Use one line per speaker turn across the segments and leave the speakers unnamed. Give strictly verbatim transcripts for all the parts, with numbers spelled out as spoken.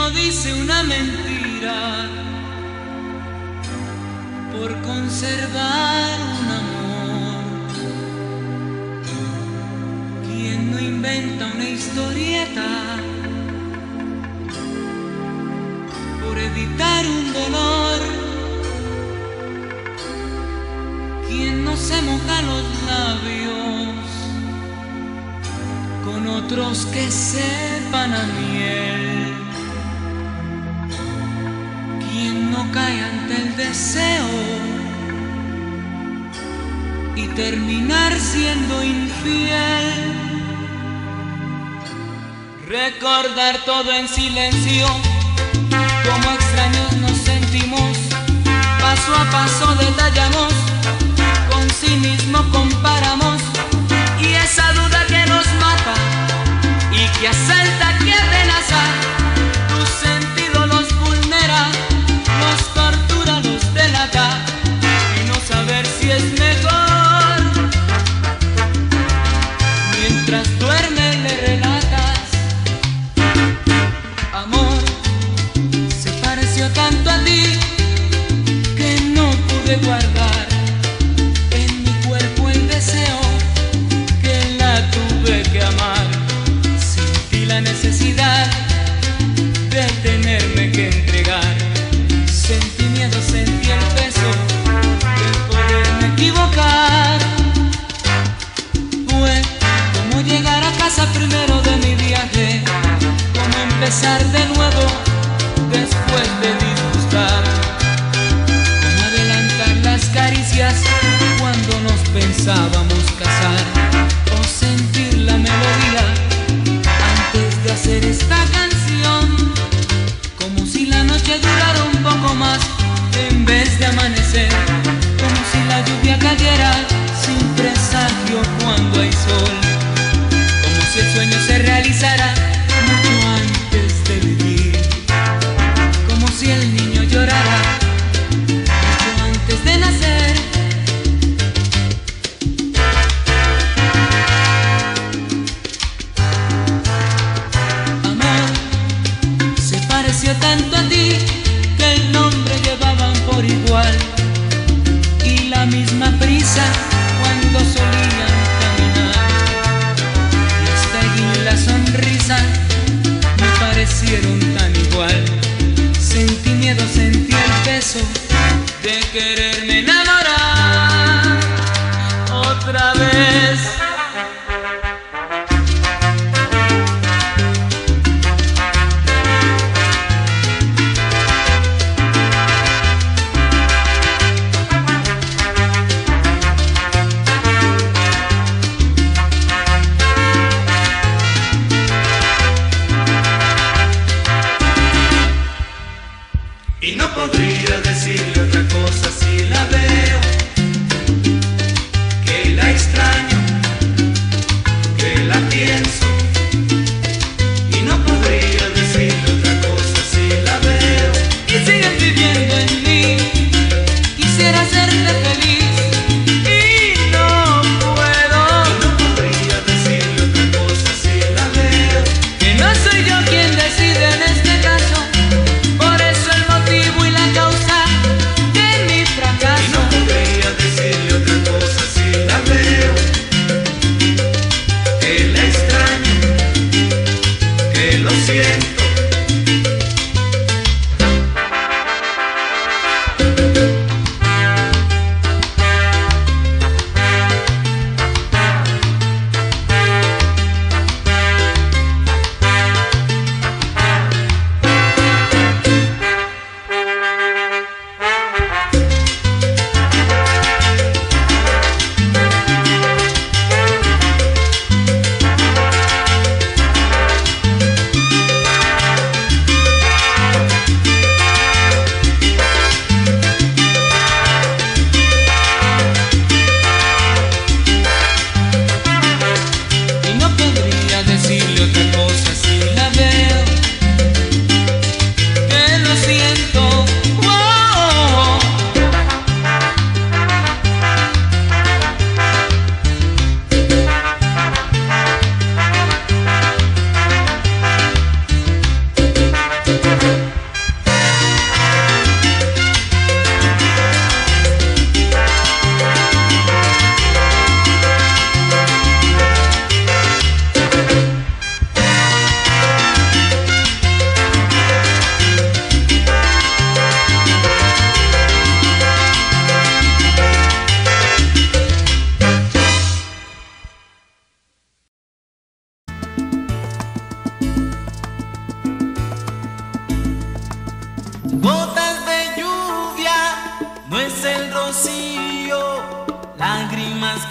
no dice una mentira por conservar un amor? ¿Quién no inventa una historieta por evitar un dolor? ¿Quién no se moja los labios con otros que sepan a miel? ¿Quién no cae ante el deseo y terminar siendo infiel? Recordar todo en silencio, como extraños nos sentimos, paso a paso detallamos, con cinismo comparamos, y esa duda que nos mata y que asalta, que amenaza, tu sentido los vulnera, los tortura, los delata, y no saber si es mejor. Mientras duerme le relatas: amor, se pareció tanto a ti que no pude guardar en mi cuerpo el deseo, que la tuve que amar. Sentí la necesidad de tenerme que entregar. Sentí miedo, sentí el peso de poderme equivocar. Fue como llegar a casa primero de mi viaje, como empezar de nuevo después de disgustar, como adelantar las caricias cuando nos pensábamos casar, o sentir la melodía antes de hacer esta canción, como si la noche durara un poco más en vez de amanecer, como si la lluvia cayera sin presagio cuando hay sol, como si el sueño se realizara mucho antes de vivir, como si el niño llorara mucho antes de nacer. Amor, se pareció tanto a ti que el nombre llevaban por igual, y la misma prisa cuando solían caminar, y hasta y la sonrisa me parecieron tan igual. Sentí miedo, sentí el peso de quererme enamorar otra vez.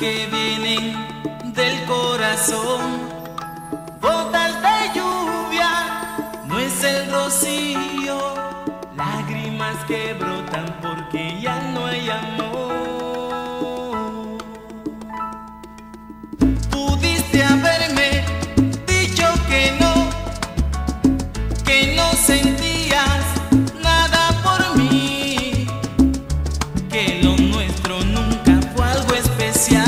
que vienen del corazón. Gotas de lluvia, no es el rocío, lágrimas que brotan porque ya no hay amor. Pudiste haberme dicho que no, que no sentías nada por mí, que lo nuestro nunca fue algo especial.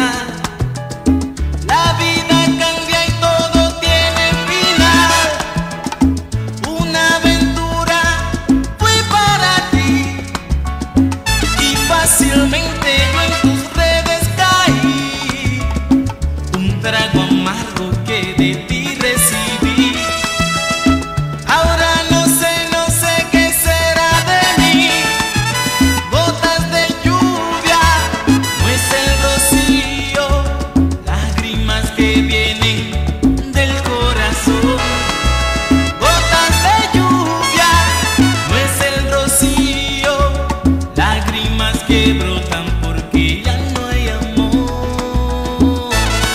La vida cambia y todo tiene final. Una aventura fue para ti y fácilmente yo en tus redes caí. Un trago amargo que de ti recibí. Ahora no sé, no sé qué será de mí. Gotas de lluvia, no es el rocío, lágrimas que vienen del corazón. Gotas de lluvia, no es el rocío, lágrimas que brotan porque ya no hay amor.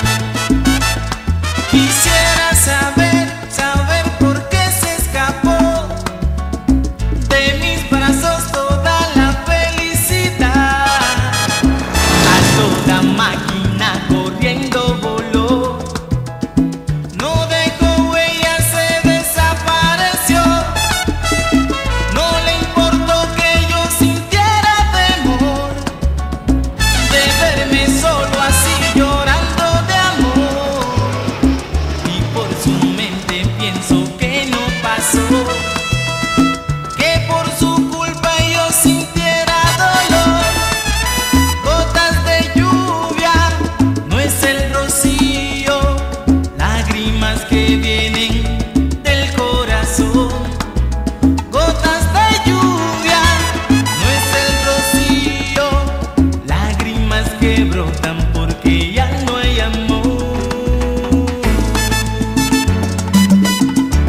Quisiera saber, saber por qué se escapó de mis brazos toda la felicidad. A toda máquina corriendo voló, no dejó huella, se desapareció. No le importó que yo sintiera temor de verme solo así llorando de amor. Y por su mente pienso que no pasó, que por su culpa yo sintiera dolor. Gotas de lluvia, no es el rocío, lágrimas que vienen del corazón. Gotas de lluvia, no es el rocío, lágrimas que brotan porque ya no hay amor.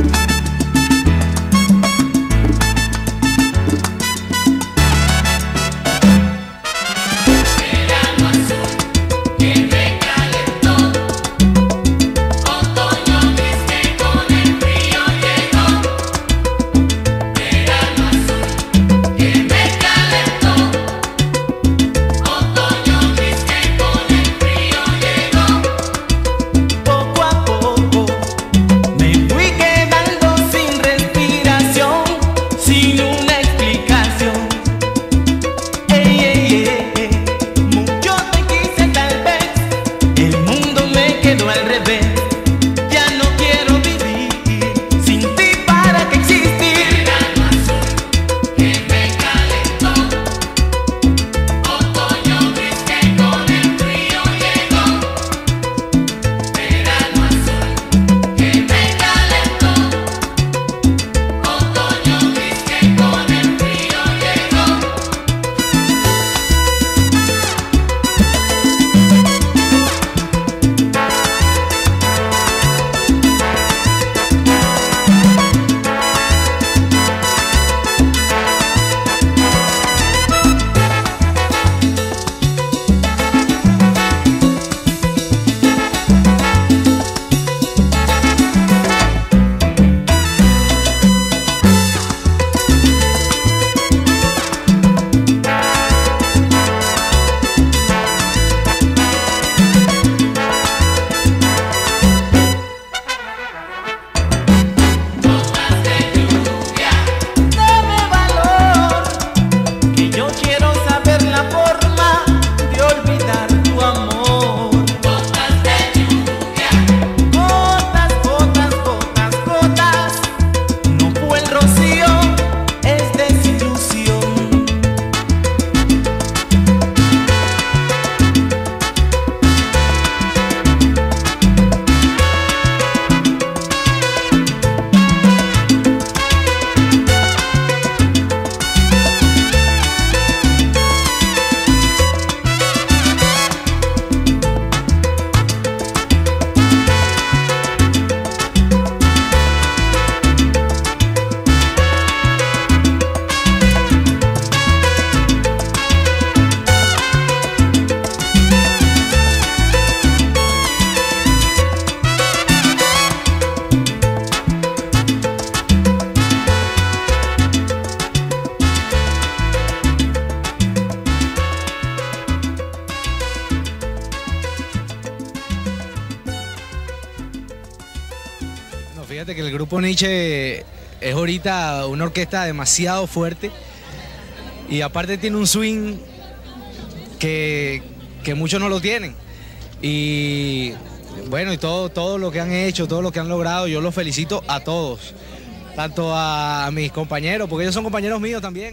Fíjate que el grupo Nietzsche es ahorita una orquesta demasiado fuerte y aparte tiene un swing que, que muchos no lo tienen. Y bueno, y todo, todo lo que han hecho, todo lo que han logrado, yo los felicito a todos, tanto a mis compañeros, porque ellos son compañeros míos también.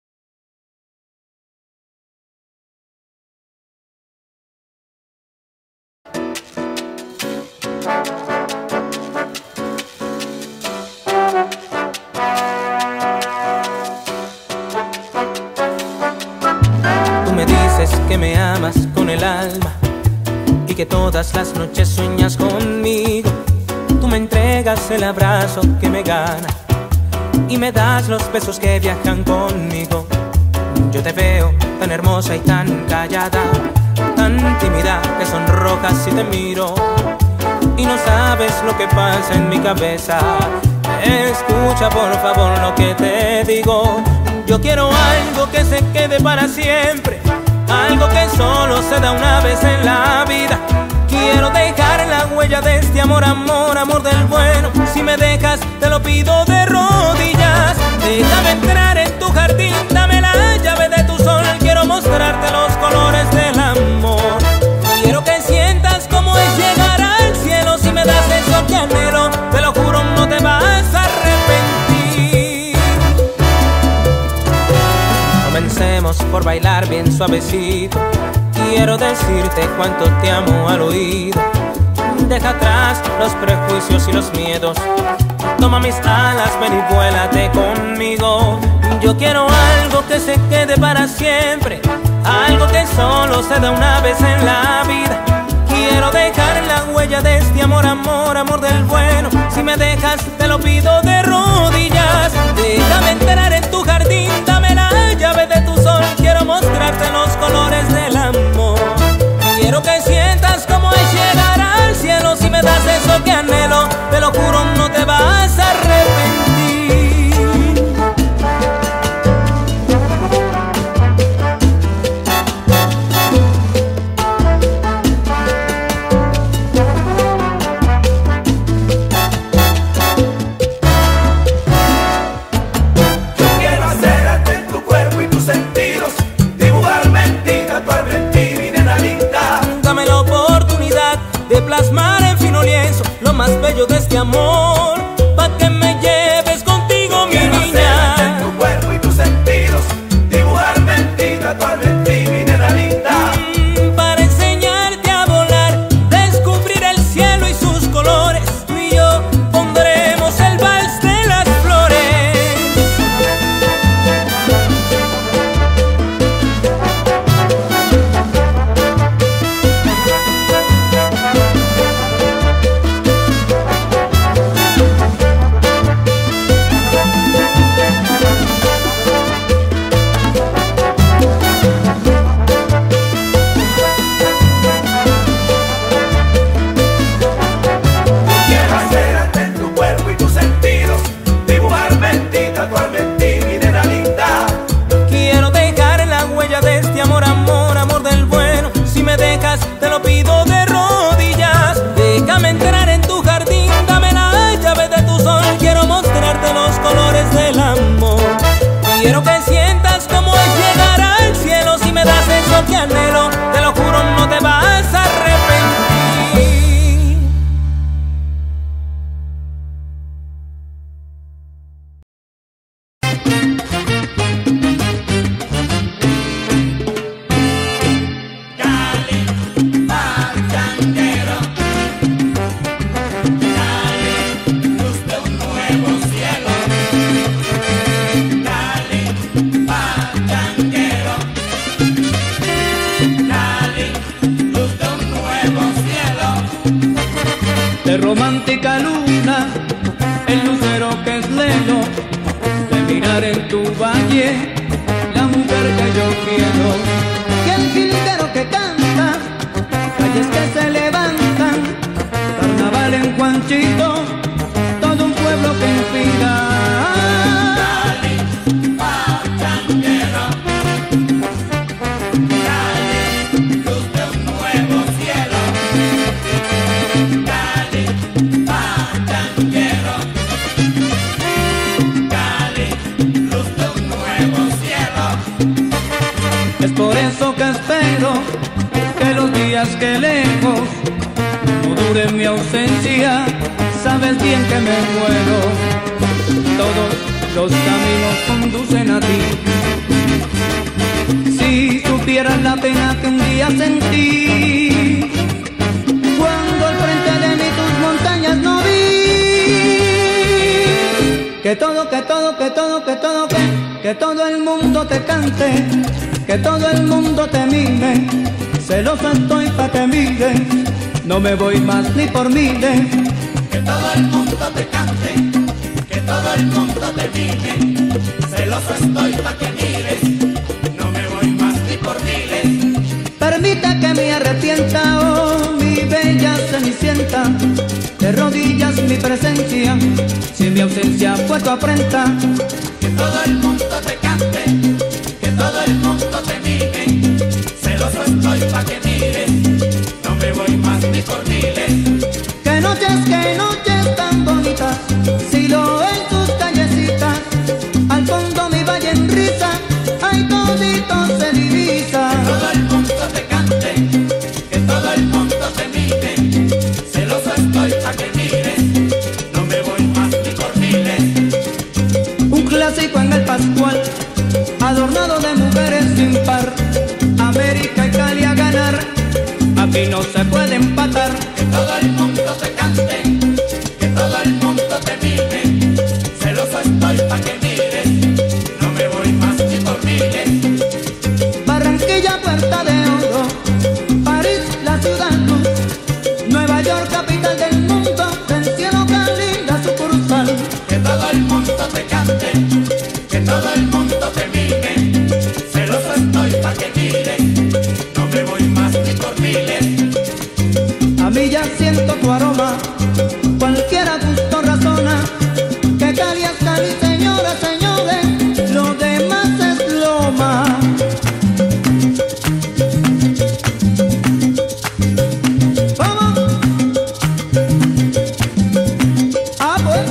Tú me dices que me amas con el alma y que todas las noches sueñas conmigo. Tú me entregas el abrazo que me gana y me das los besos que viajan conmigo. Yo te veo tan hermosa y tan callada, tan tímida que sonrojas si te miro, y no sabes lo que pasa en mi cabeza. Escucha por favor lo que te digo. Yo quiero algo que se quede para siempre, algo que solo se da una vez en la vida. Quiero dejar la huella de este amor, amor, amor del bueno. Si me dejas, te lo pido de rodillas. Déjame entrar en tu jardín, dame la llave de tu sol. Quiero mostrarte los colores del amor. Quiero que sientas cómo es llegar al cielo. Si me das eso que anhelo, te lo juro, no te vas a arrepentir. Comencemos por bailar bien suavecito. Quiero decirte cuánto te amo al oído. Deja atrás los prejuicios y los miedos. Toma mis alas, ven y vuélate conmigo. Yo quiero algo que se quede para siempre, algo que solo se da una vez en la vida. Quiero dejar la huella de este amor, amor, amor del bueno. Si me dejas, te lo pido de rodillas. Déjame entrar en tu jardín, dame la llave de tu sol. Quiero mostrarte los colores del amor. Quiero que sientas cómo es llegar al cielo. Si me das eso que anhelo, te lo juro, no te vas a arrepentir. De plasmar en fino lienzo lo más bello de este amor, pa' que me lleves contigo, mi
Quiero
niña.
hacerte tu cuerpo y tus sentidos, dibujarme en ti, tatuarme en ti, mi nena linda.
Mm, para enseñarte a volar, descubrir el cielo y sus colores. Tú y yo pondremos el vals de las flores. Te lo pido de rodillas. Déjame entrar en tu jardín, dame la llave de tu sol. Quiero mostrarte los colores del amor. Quiero que sientas cómo es llegar al cielo. Si me das eso que anhelo, te lo juro, no te vas a arrepentir.
Romántica luna, el lucero que es lelo, de mirar en tu valle, la mujer que yo quiero.
Que el jilguero que canta, calles que se levantan, carnaval en Juanchito, todo un pueblo que inspira.
Cali, pachanguero.
creas que lejos no dure mi ausencia, sabes bien que me muero. Todos los caminos conducen a ti. Si supieras la pena que un día sentí, cuando al frente de mí tus montañas no vi. Que todo, que todo, que todo, que todo, que, que todo el mundo te cante, que todo el mundo te mime. Celoso estoy pa' que mire, no me voy más ni por miles.
Que todo el mundo te cante, que todo el mundo te mime. Celoso estoy pa' que mires, no me voy más ni por miles.
Permite que me arrepienta, oh mi bella cenicienta. De rodillas mi presencia, si mi ausencia fue tu afrenta.
Que todo el mundo te cante, que todo el mundo te mime. Celoso estoy pa' que mires, no me voy más ni por miles.
Que noches, que noches tan bonitas, si lo en tus callecitas, al fondo mi valle en risa, ay todito se divisa.
Que todo el mundo te cante, que todo el mundo te mime. Celoso estoy pa' que mires, no me voy más ni por miles.
Un clásico en el Pascual, adornado de mujeres sin par. América y Cali a ganar, aquí no se puede empatar.
Que todo el mundo te cante, que todo el mundo te mime. Celoso estoy pa' que mires, no me voy más ni por miles.
Barranquilla, Puerta de Oro, París, la ciudad luz, Nueva York, capital del mundo, del cielo Cali, la sucursal.
Que todo el mundo te cante, que todo el mundo te mime. Celoso estoy pa' que mires, no me voy más ni por miles.
A mí ya siento tu aroma, cualquiera gusto razona, que Cali es Cali, señoras, señores, lo demás es loma. ¿Vamos? Ah, pues.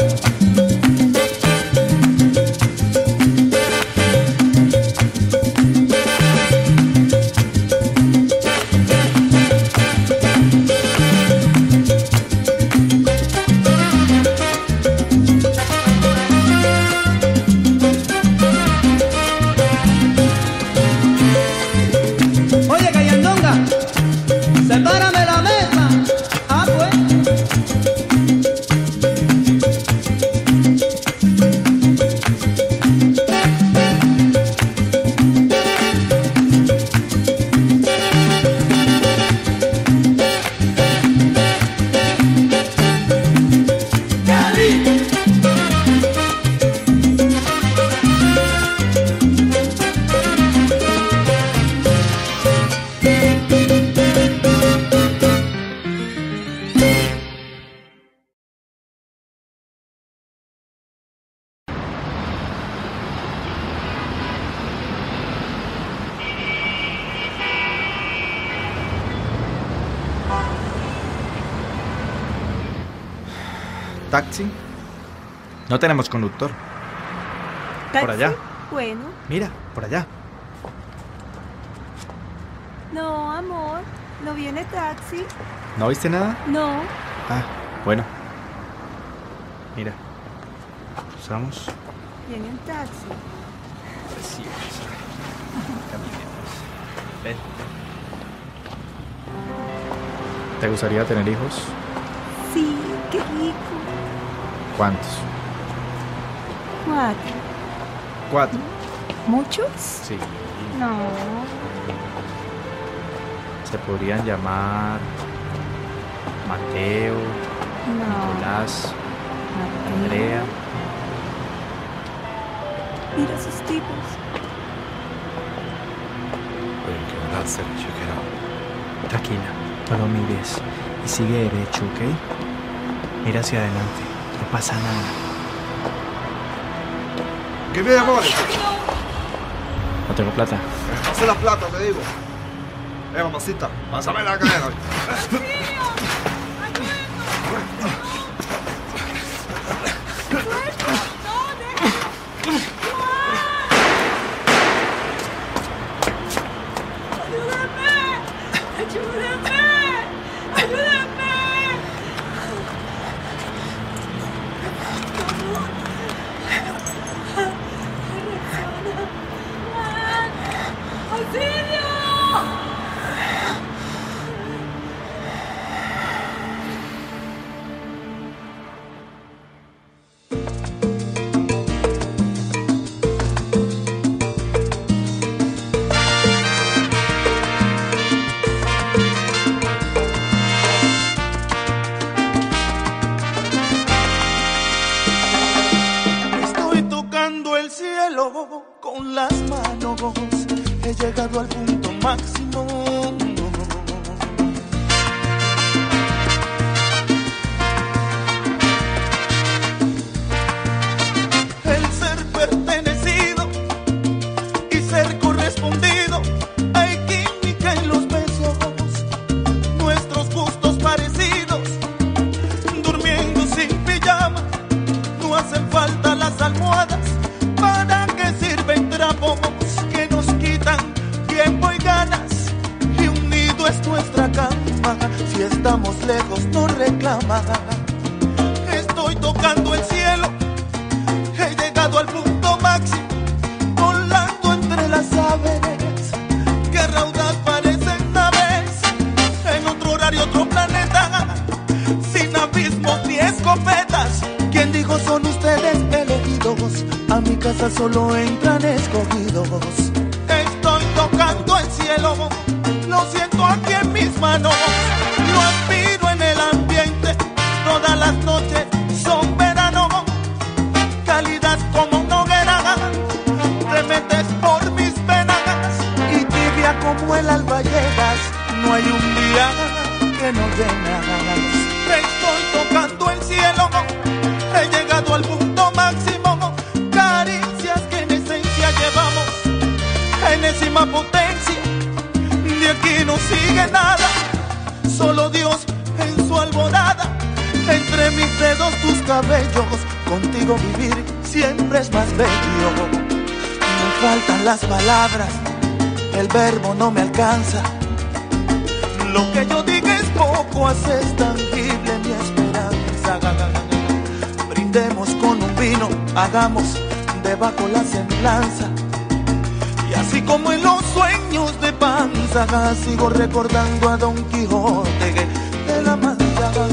Oye, Cayandonga, sepárame la mesa. Ah, pues.
¿Taxi? No tenemos conductor. Por allá.
Bueno.
Mira, por allá.
No, amor. ¿No viene taxi?
¿No viste nada?
No.
Ah, bueno. Mira. Usamos.
Viene un taxi.
Preciosa. Caminemos. Ven. ¿Te gustaría tener hijos?
Sí, qué rico.
¿Cuántos?
Cuatro.
¿Cuatro?
¿Muchos?
Sí.
No.
Se podrían llamar Mateo,
No.
Nicolás,
Mateo.
Andrea.
Mira esos tipos.
Tranquila, no lo mires y sigue derecho, ¿ok? Mira hacia adelante, no pasa nada.
¿Qué viene, amor?
No tengo plata.
Pase la plata, te digo. Eh, mamacita, pásame la cadena.
¡Ayúdame!
Con las manos he llegado al punto máximo. El ser pertenecido y ser correspondido. Hay química en los besos, nuestros gustos parecidos. Durmiendo sin pijama, no hacen falta las almohadas. ¿Para qué sirven trapos que nos quitan tiempo y ganas? Y un nido es nuestra cama, si estamos lejos no reclama. Estoy tocando el cielo, he llegado al punto máximo, volando entre las aves, que raudaz parecen naves, en otro horario, otro planeta, sin abismos ni escopetas. ¿Quién dijo son ustedes elegidos? A mi casa solo entran escogidos. Estoy tocando el cielo, lo siento aquí en mis manos. Lo aspiro en el ambiente, todas las noches son verano. Calidad como una hoguera, te metes por mis venas. Y tibia como el alba llegas, no hay un día que no llenas. Estoy tocando el cielo, he llegado al punto máximo. Caricias que en esencia llevamos, enésima potencia. De aquí no sigue nada, solo Dios en su alborada. Entre mis dedos tus cabellos, contigo vivir siempre es más bello. Me faltan las palabras, el verbo no me alcanza. Lo que yo diga es poco, haces tangible mi esperanza. Brindemos con un vino, hagamos debajo la semblanza. Y así como en los sueños de Panza, sigo recordando a Don Quijote de la Mancha.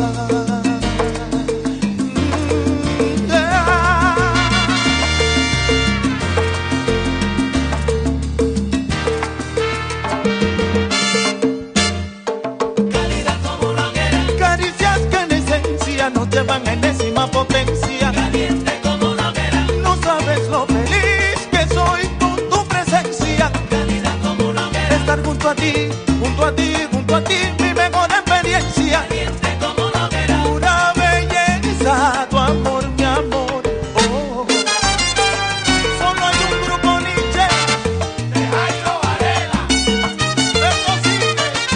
Nos llevan a enésima potencia. Caliente como una hoguera. No sabes lo feliz que soy con tu presencia. Calidad como una hoguera. Estar junto a ti, junto a ti, junto a ti, mi mejor experiencia. Caliente como una hoguera. Pura belleza, tu amor, mi amor. Oh. Solo hay un grupo Nietzsche de Jairo Varela. Esto sigue.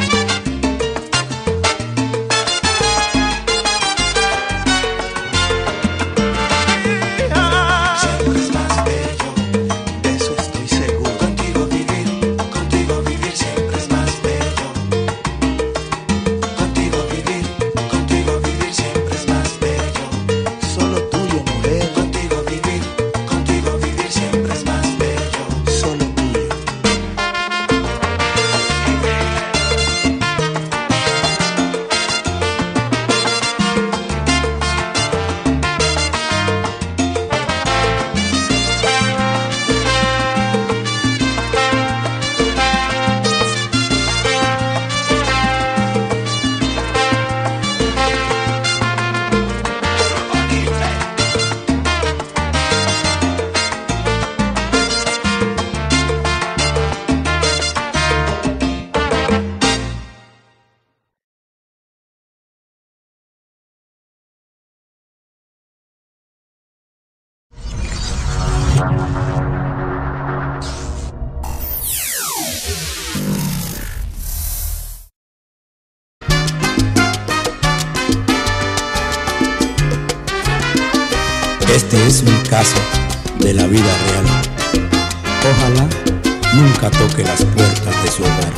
Este es un caso de la vida real. Ojalá nunca toque las puertas de su hogar.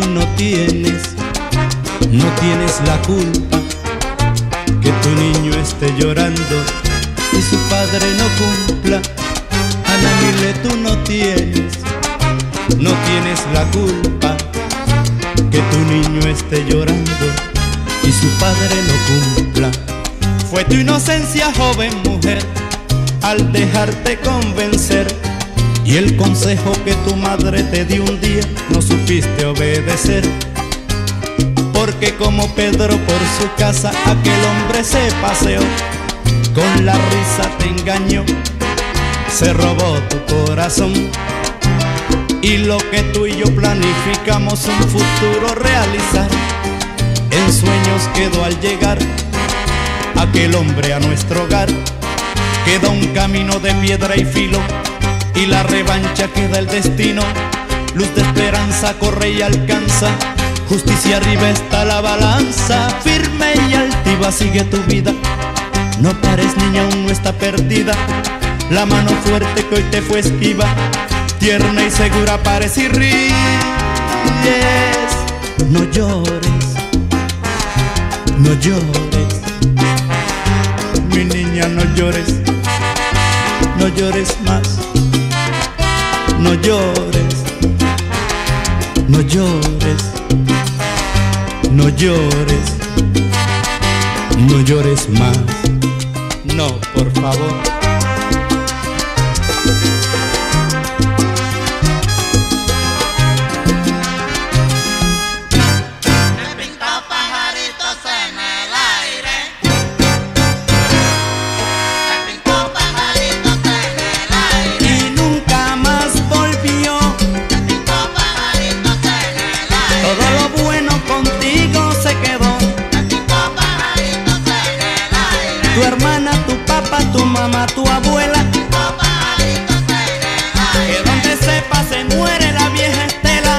no tienes, no tienes la culpa que tu niño esté llorando y su padre no cumpla. Ana Mile, tú no tienes, no tienes la culpa que tu niño esté llorando y su padre no cumpla. Fue tu inocencia, joven mujer, al dejarte convencer, y el consejo que tu madre te dio un día no supiste obedecer. Porque como Pedro por su casa aquel hombre se paseó, con la risa te engañó, se robó tu corazón. Y lo que tú y yo planificamos un futuro realizar, en sueños quedó al llegar aquel hombre a nuestro hogar. Queda un camino de piedra y filo, y la revancha queda el destino. Luz de esperanza corre y alcanza, justicia arriba está la balanza. Firme y altiva sigue tu vida, no pares niña, aún no está perdida. La mano fuerte que hoy te fue esquiva, tierna y segura parece y ríes. No llores, no llores, mi niña, no llores, no llores más. No llores, no llores, no llores, no llores más. No, por favor. Tu hermana, tu papá, tu mamá, tu abuela, que donde sepa se muere la vieja Estela.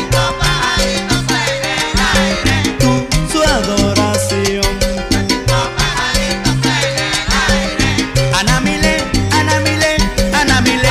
Tu, su adoración. Ana Mile, Ana Mile, Ana Mile.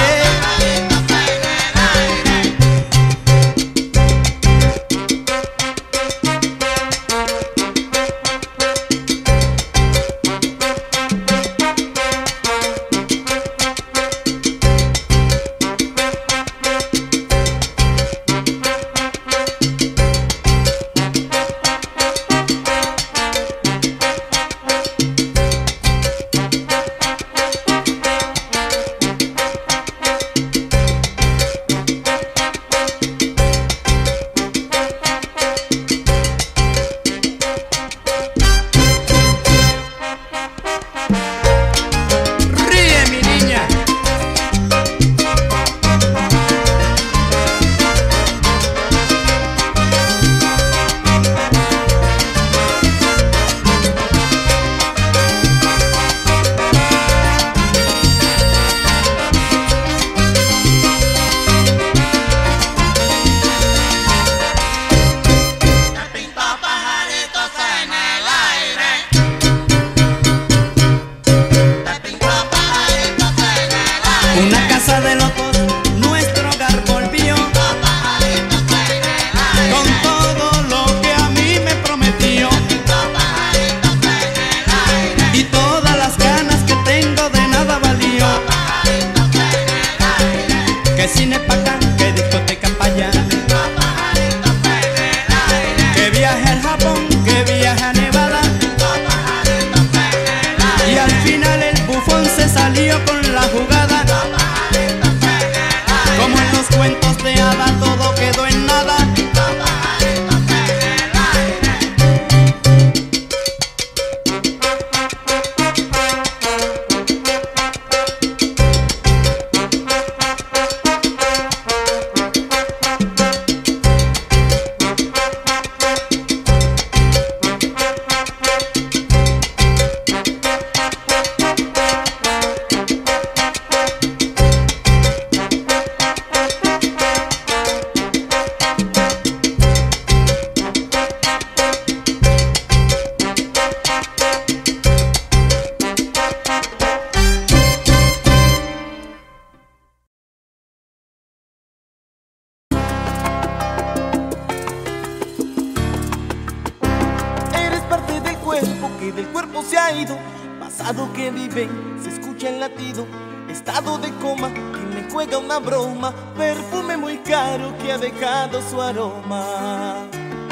del cuerpo se ha ido. Pasado que vive, se escucha el latido. Estado de coma, que me juega una broma. Perfume muy caro que ha dejado su aroma.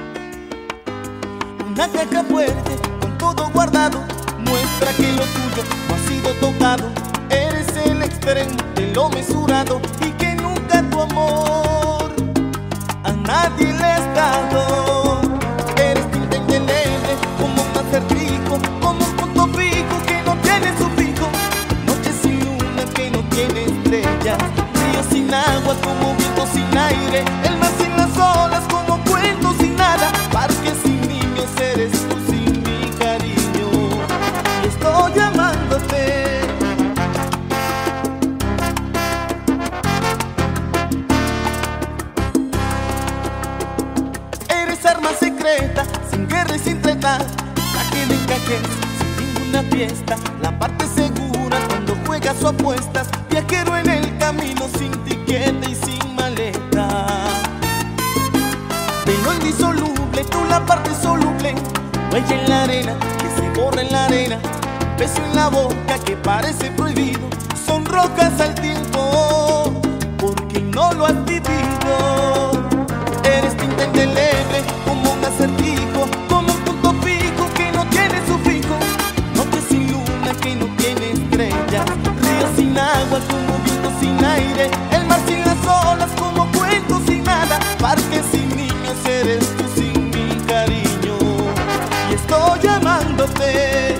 Una caja fuerte, con todo guardado, muestra que lo tuyo no ha sido tocado. Eres el extremo de lo mesurado y que nunca tu amor a nadie le has dado. Eres tinta indeleble como un acertijo, como un punto fijo que no tiene sufijo. Noche sin luna que no tiene estrellas, río sin agua como viento sin aire, el mar sin las olas como cuento sin nada, parque sin niños eres tú sin mi cariño. Y estoy llamándote. Arma secreta, sin guerra y sin treta, traje de encajes, sin ninguna fiesta, la parte segura cuando juegas o apuestas, viajero en el camino sin tiquete y sin maleta. De lo indisoluble, tú la parte soluble, huella en la arena, que se borra en la arena, beso en la boca que parece prohibido, son rocas al tiempo, porque no lo has vivido. Eres tinta indeleble como un acertijo, como un punto fijo que no tiene sufijo. Noche sin luna que no tiene estrellas, río sin agua como viento sin aire, el mar sin las olas como cuento sin nada, parque sin niños eres tú sin mi cariño. Y estoy llamándote.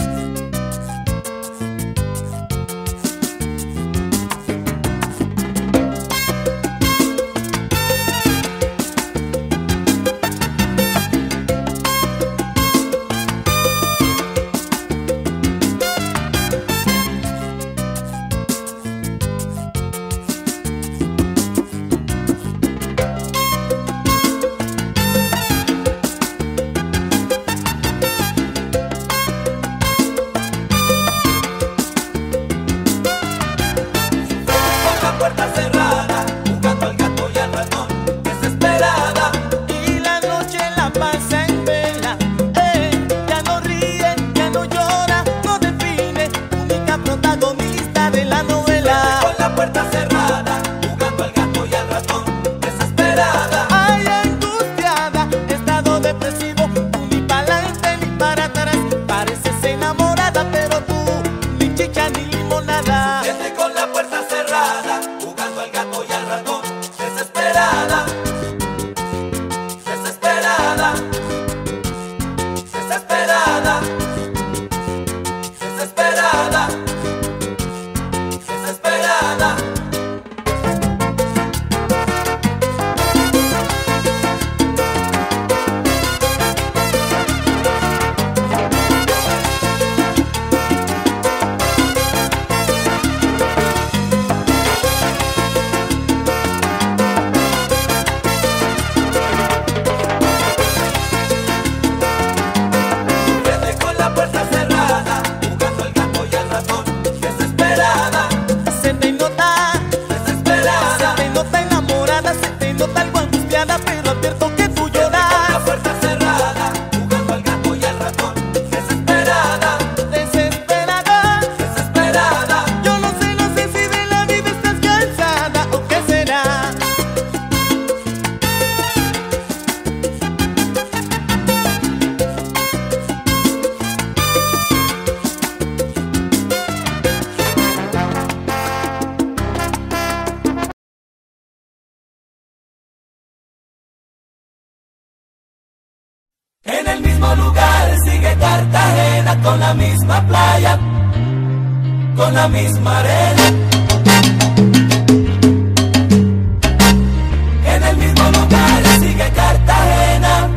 Con la misma playa, con la misma arena, en el mismo lugar sigue Cartagena.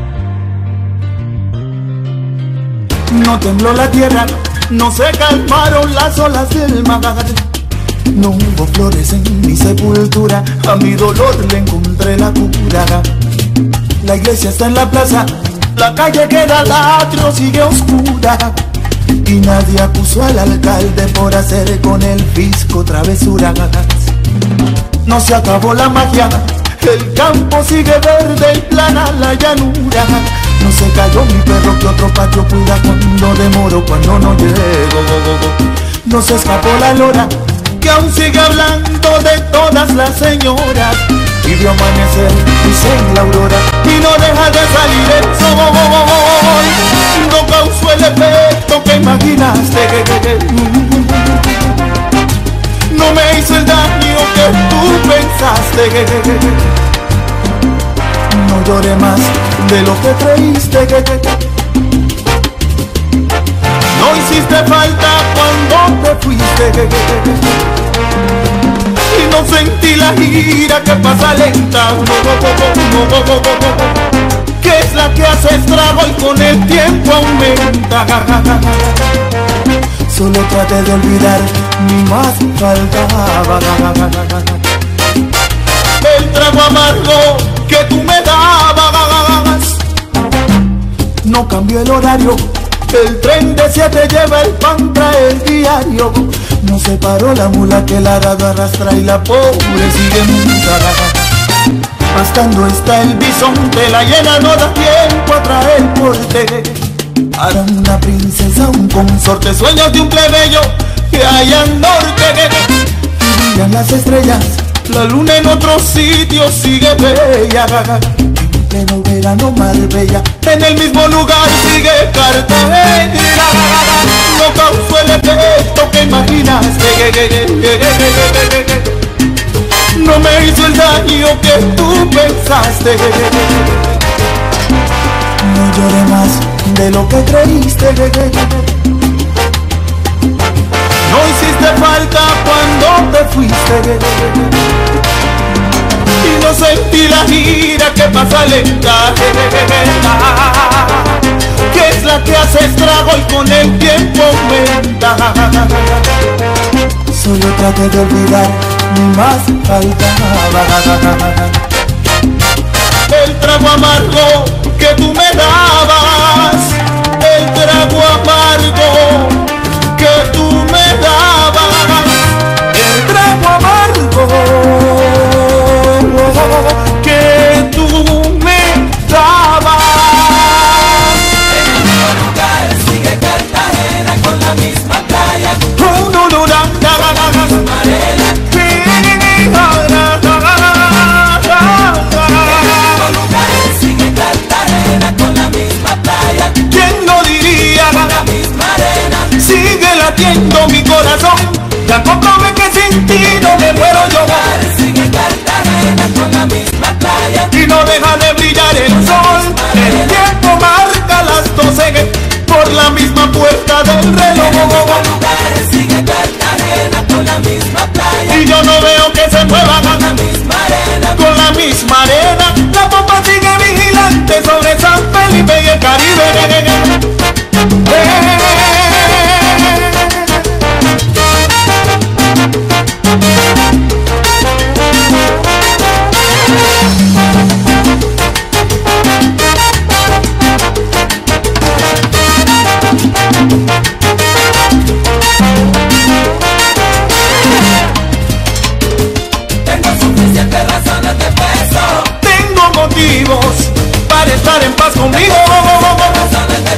No tembló la tierra, no se calmaron las olas del mar, no hubo flores en mi sepultura, a mi dolor le encontré la cura. La iglesia está en la plaza, la calle que era el atrio sigue oscura, y nadie acusó al alcalde por hacer con el fisco travesuras. No se acabó la magia, el campo sigue verde y plana la llanura, no se cayó mi perro que otro patio cuida cuando demoro, cuando no llego. No se escapó la lora que aún sigue hablando de todas las señoras. Y vio amanecer, dice la aurora, y no deja de salir el sol. No causó el efecto que imaginaste, no me hizo el daño que tú pensaste. No lloré más de lo que creíste. No hiciste falta cuando te fuiste. Y no sentí la gira que pasa lenta, que es la que hace estrago y con el tiempo aumenta. Solo traté de olvidar, ni más faltaba el trago amargo que tú me dabas. No cambió el horario, el tren de siete lleva el pan, trae el diario. No se paró la mula que el arado arrastra y la pobre sigue muda. Pastando está el bisonte, la hiena no da tiempo a traer porte. Para una princesa, un consorte, sueños de un plebeyo que hay al norte. Y brillan las estrellas, la luna en otro sitio sigue bella. En pleno verano Marbella, en el mismo lugar sigue Cartagena. No causó el efecto que imaginaste, no me hizo el daño que tú pensaste. No lloré más de lo que creíste. No hiciste falta cuando te fuiste. Y no sentí la gira que pasa lenta, que es la que hace estrago y con el tiempo aumenta. Solo traté de olvidar, ni más faltaba el trago amargo que tú me dabas. El trago amargo que tú me dabas. El trago amargo que tú me dabas.
En el mismo lugar sigue Cartagena con la misma playa.
Oh, no, no, da, da, da, da, da.
Marela. Sigue Cartagena con la misma playa.
¿Quién lo diría?
Con la misma arena.
Sigue latiendo mi corazón. Ya comprobé que sin ti no me puedo llorar.
Sigue Cartagena con la misma playa.
Y no deja de brillar el sol. El tiempo marca las doce por la misma puerta del reloj.
En el mismo lugar sigue Cartagena con la misma playa.
Y yo no veo que se mueva
con la misma arena.
Con la misma arena. La bomba sigue vigilante sobre San Felipe y el Caribe. Eh.
Tengo suficientes razones de peso.
Tengo motivos para estar en paz conmigo.
Razones de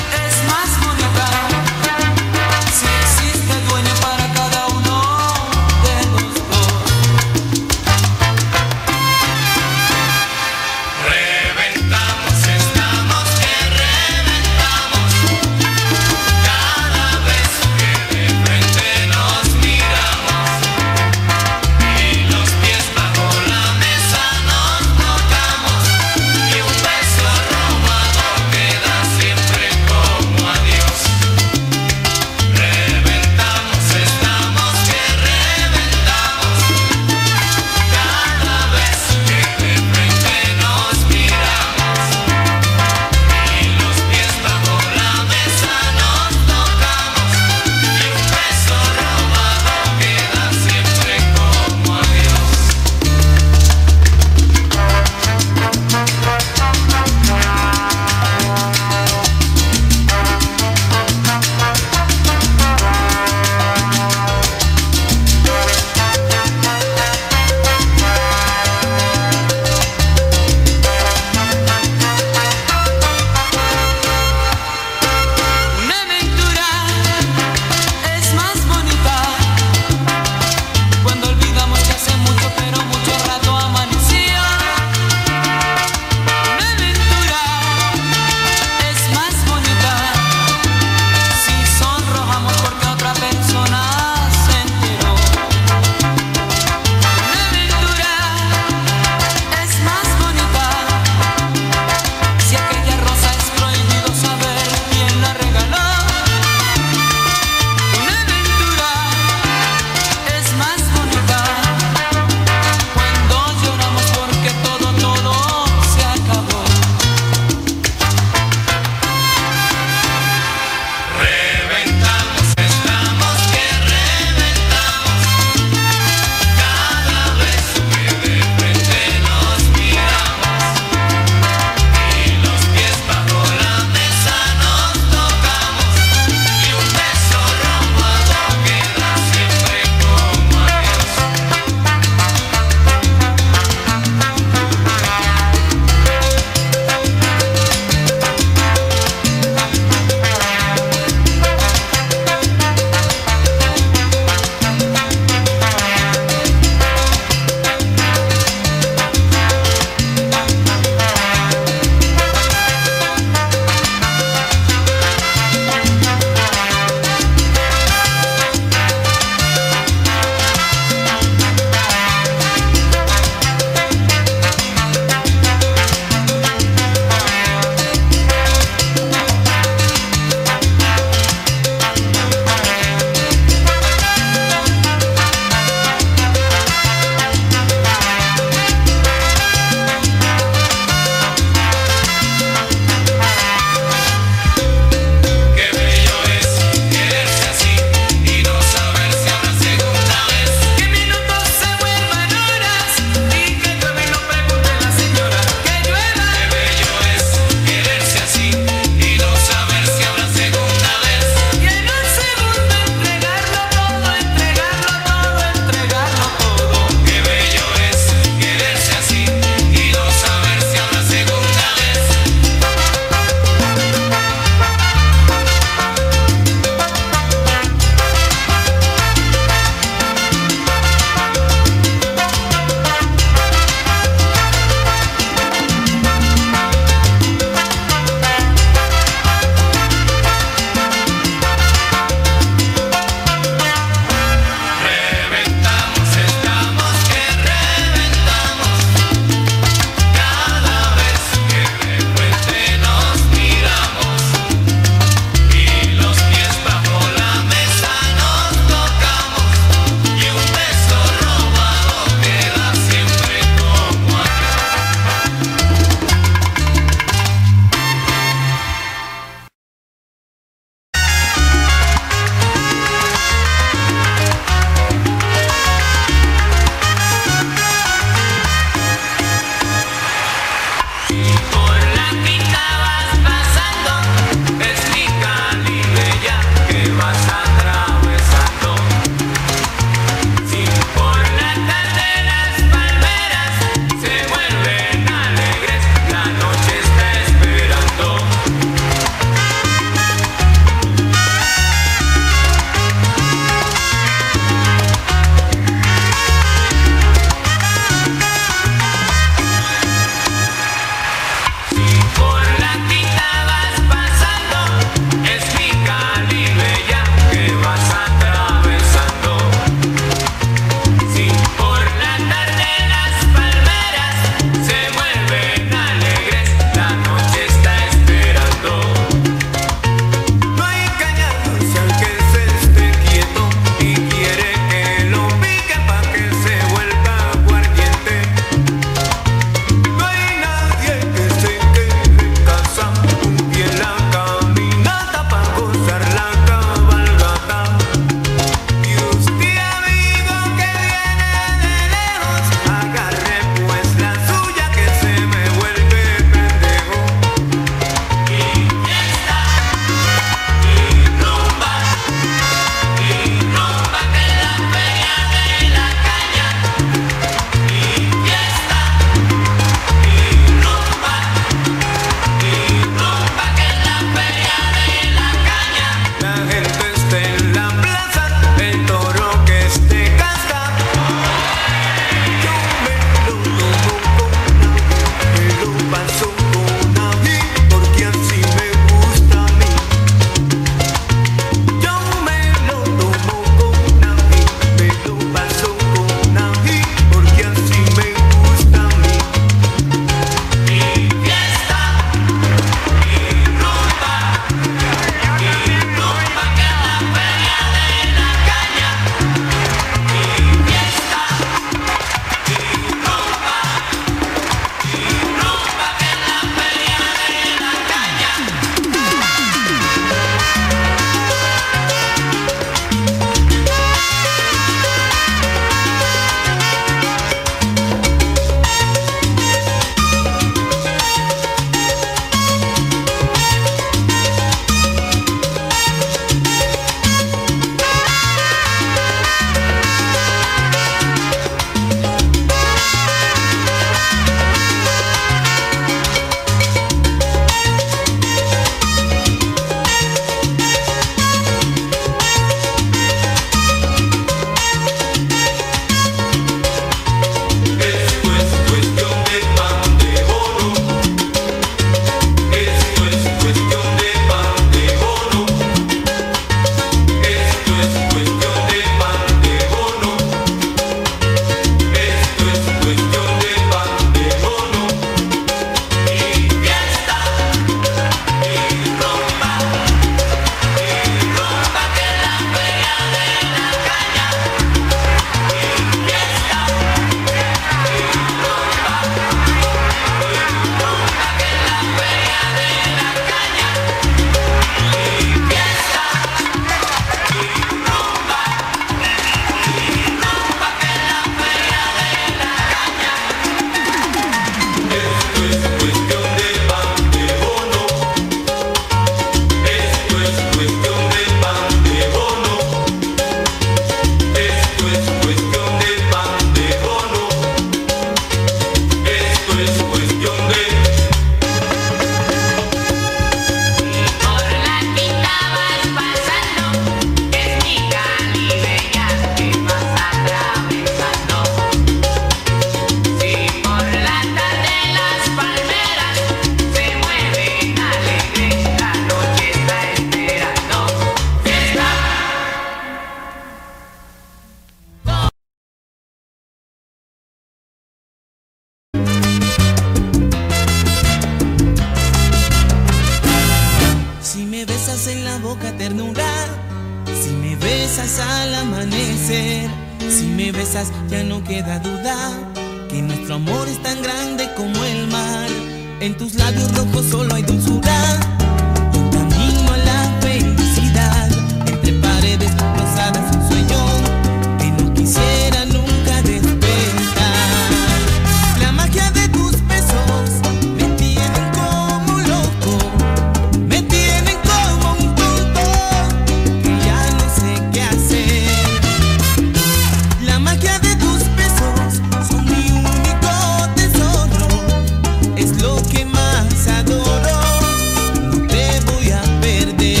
besas al amanecer, si me besas ya no queda duda que nuestro amor es tan grande como el mar. En tus labios rojos solo hay dulzura, un camino a la felicidad. Entre paredes rosadas un sueño que no quisiera nunca despertar. La magia de tus besos me tienen como loco, me tienen como un tonto que ya no sé qué hacer. La magia de tus besos son mi único tesoro, es lo que más adoro, no te voy a perder.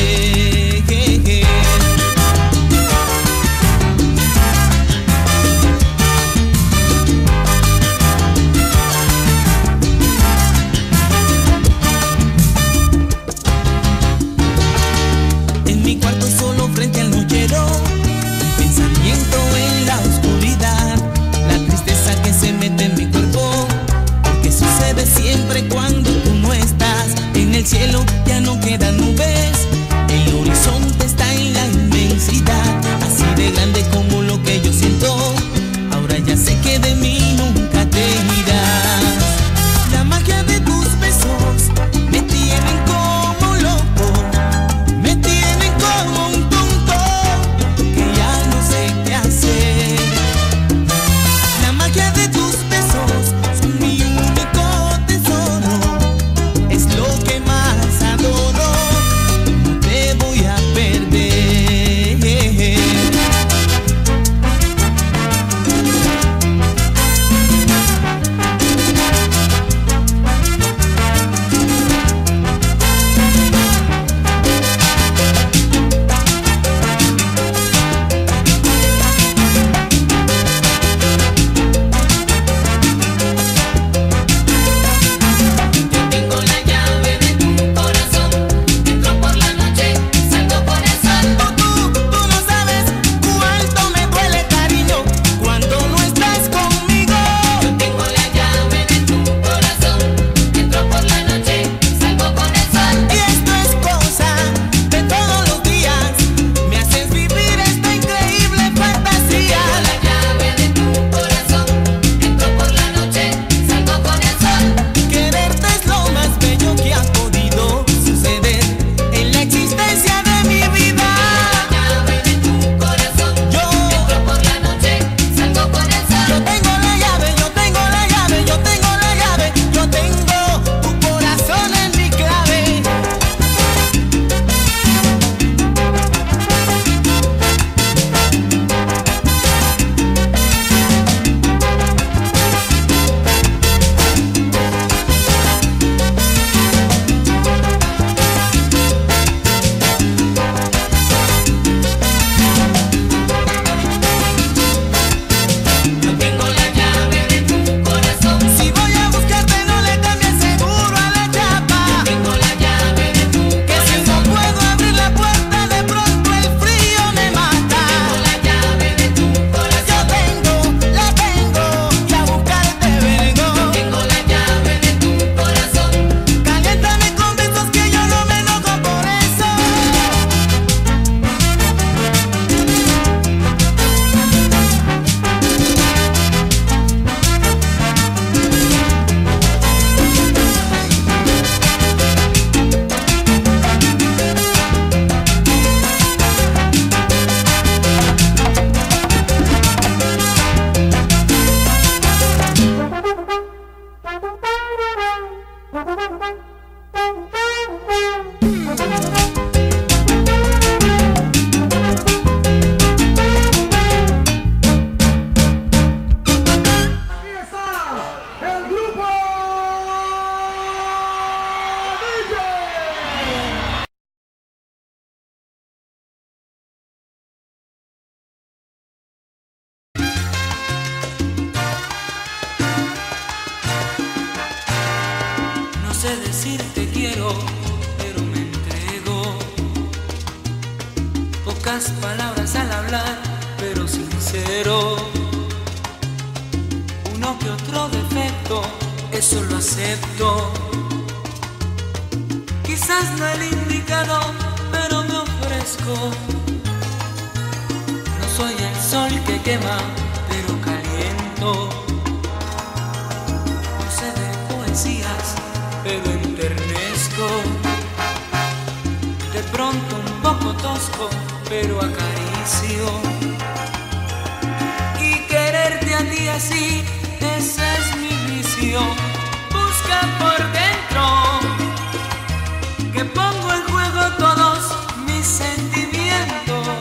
En mi cuarto solo frente al nochero, un pensamiento en la oscuridad, la tristeza que se mete en mi cuerpo, porque sucede siempre cuando tú no estás. En el cielo ya no quedan nubes, el horizonte está en la inmensidad, así de grande como lo que yo siento. Ahora ya sé que de mí nunca te irás. La magia de tus besos me tienen como loco, me tienen como un tonto que ya no sé qué hacer. La magia de tus besos son mi único tesoro, es lo que más adoro, no te voy a perder. Yo tengo la llave de tu corazón, entro por la noche, salgo por el sol. Tú, tú no sabes cuánto me duele, cariño, cuando no estás conmigo. Yo tengo la llave de tu corazón, entro por la noche, salgo por el sol. Y esto es cosa de todos los días, me haces vivir esta increíble fantasía. Tengo la llave de tu corazón, entro por la noche, salgo con el sol. Quererte es lo más bello que ha podido suceder en la existencia de mi vida. Tengo la llave de tu corazón, yo entro por la noche, salgo con el sol. Yo tengo la llave, yo tengo la llave, yo tengo la llave, yo tengo tu corazón en mi clave. Yo tengo la llave de tu corazón, si voy a buscarte no le cambies seguro a la chapa. Yo tengo la llave de tu corazón, que si no puedo abrir la puerta de pronto el frío me mata. Yo tengo la llave de tu corazón, yo tengo, la tengo, y a buscarte vengo. Yo tengo la llave de tu corazón, caliéntame con besos que yo no me enojo por eso. No sé decir te quiero, pero me entrego. Pocas palabras al hablar, pero sincero. Uno que otro defecto, eso lo acepto. Quizás no el indicado, pero me ofrezco.
soy el sol que quema, pero caliento. No sé de poesías, pero enternezco. De pronto un poco tosco, pero acaricio. Y quererte a ti así, ese es mi vicio. Busca por dentro, que pongo en juego todos mis sentimientos.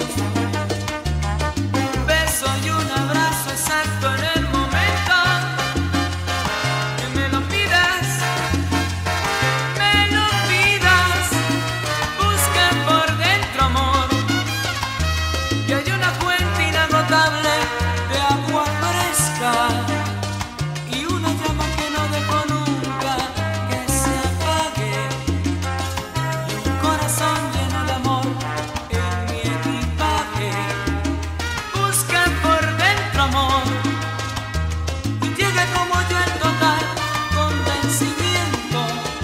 Un beso y un abrazo exacto en el momento que me lo pidas, me lo pidas. Busca por dentro, amor, y hay una fuente inagotable de agua fresca y una llama que no dejo nunca que se apague, y un corazón lleno de amor en mi equipaje. Busca por dentro, amor, y llega como yo el total convencimiento.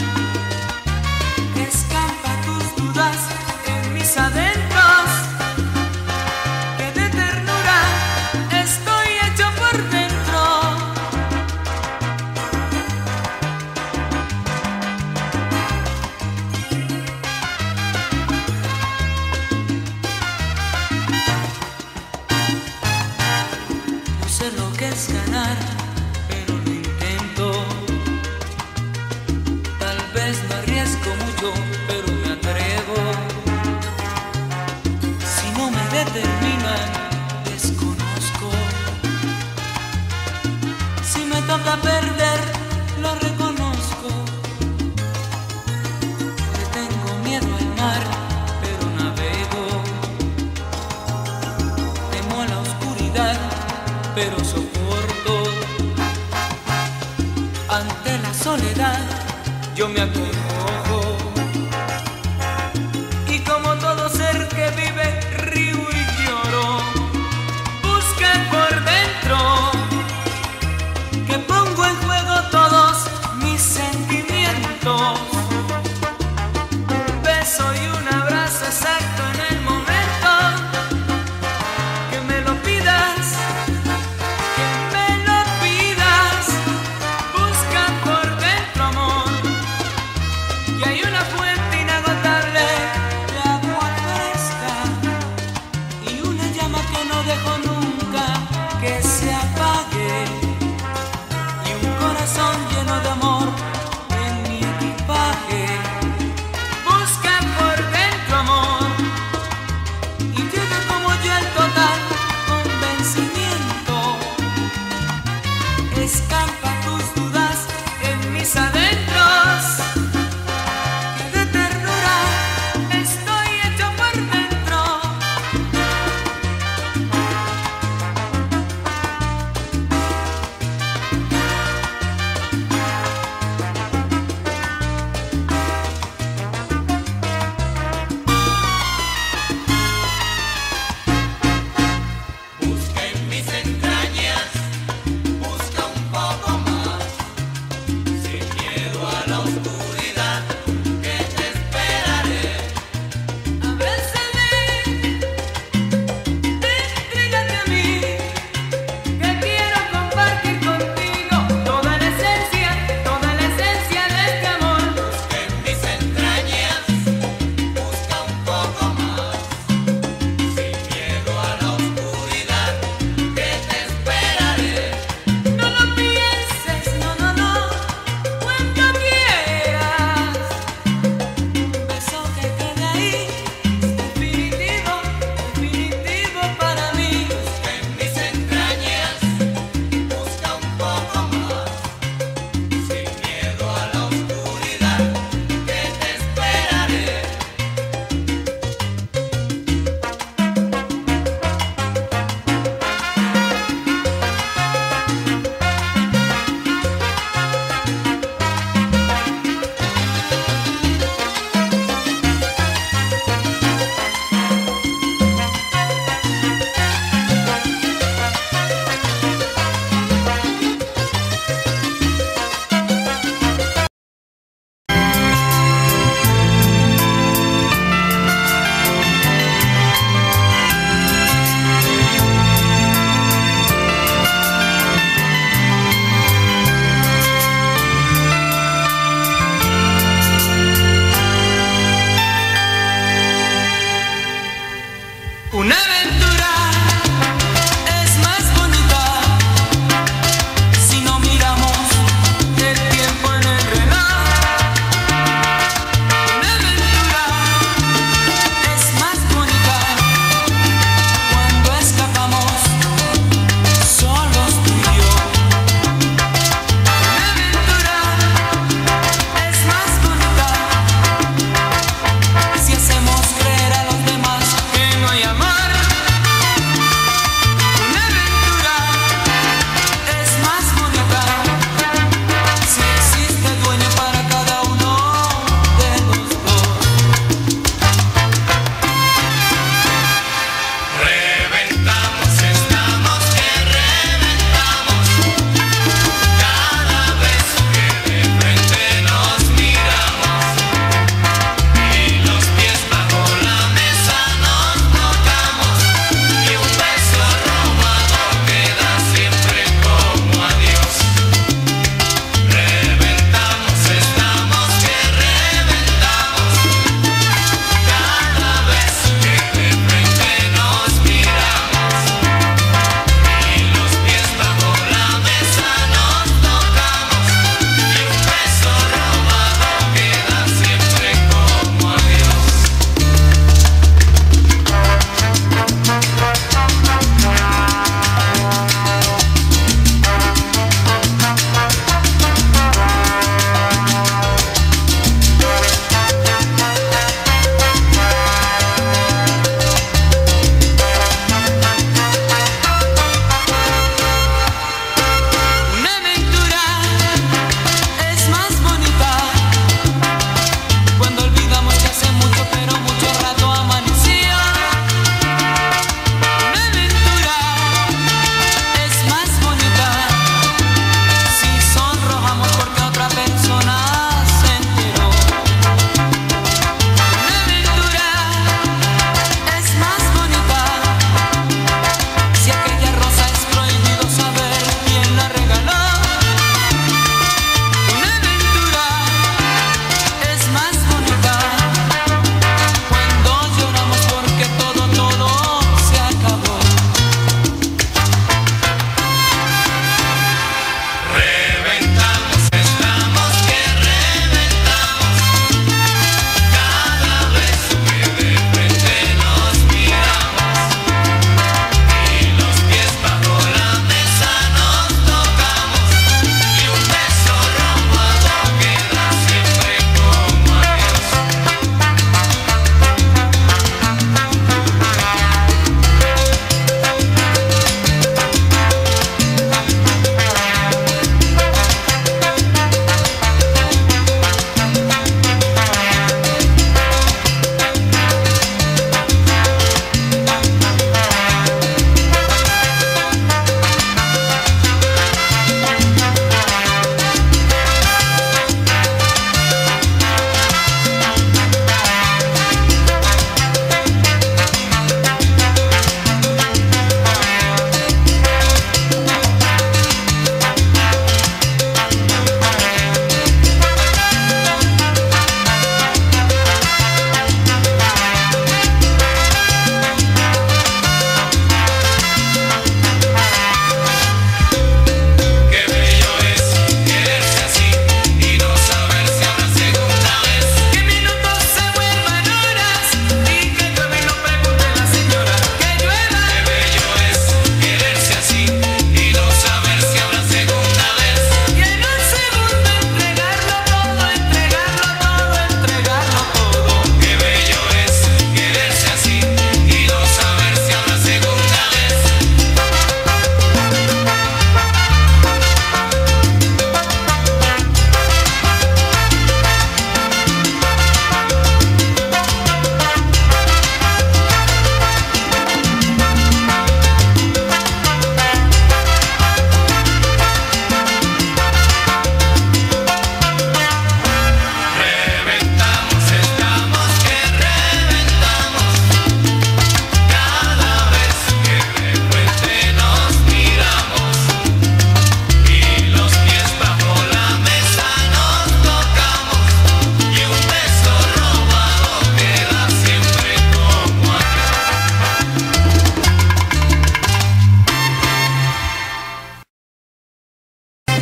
Escampa tus dudas en mis adentros, que de ternura estoy hecho por dentro. No sé lo que es ganar, pero lo intento. Tal vez no arriesgo mucho, pero me atrevo. Si no me determinan, desconozco. Si me toca perder, lo reconozco. Le tengo miedo al mar, pero navego. Temo a la oscuridad, pero soporto. Ante la soledad, yo me acongojo. Y como todo ser que vive, río y lloro. Busca por dentro, que pongo en juego todos mis sentimientos. Un beso y un abrazo exacto en el momento que me lo pidas, que me lo pidas. Busca por dentro, amor, y hay una fuente inagotable de agua fresca y una llama que no dejo nunca que se apague, y un corazón lleno de amor en mi equipaje. Busca por dentro, amor, y llega como yo el total convencimiento. Escampa tus dudas en mis adentros, que de ternura estoy hecho por dentro.
Busca en mis entrañas, busca un poco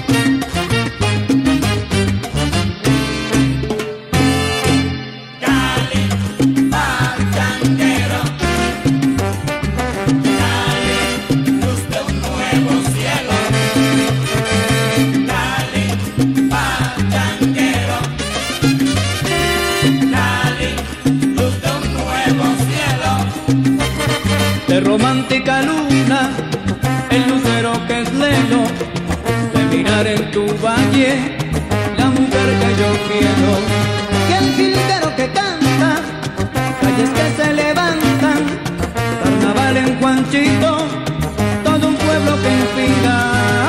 Romántica luna, el lucero que es lelo, de mirar en tu valle, la mujer que yo quiero. Y el jilguero que canta, calles que se levantan, carnaval en Juanchito, todo un pueblo que inspira.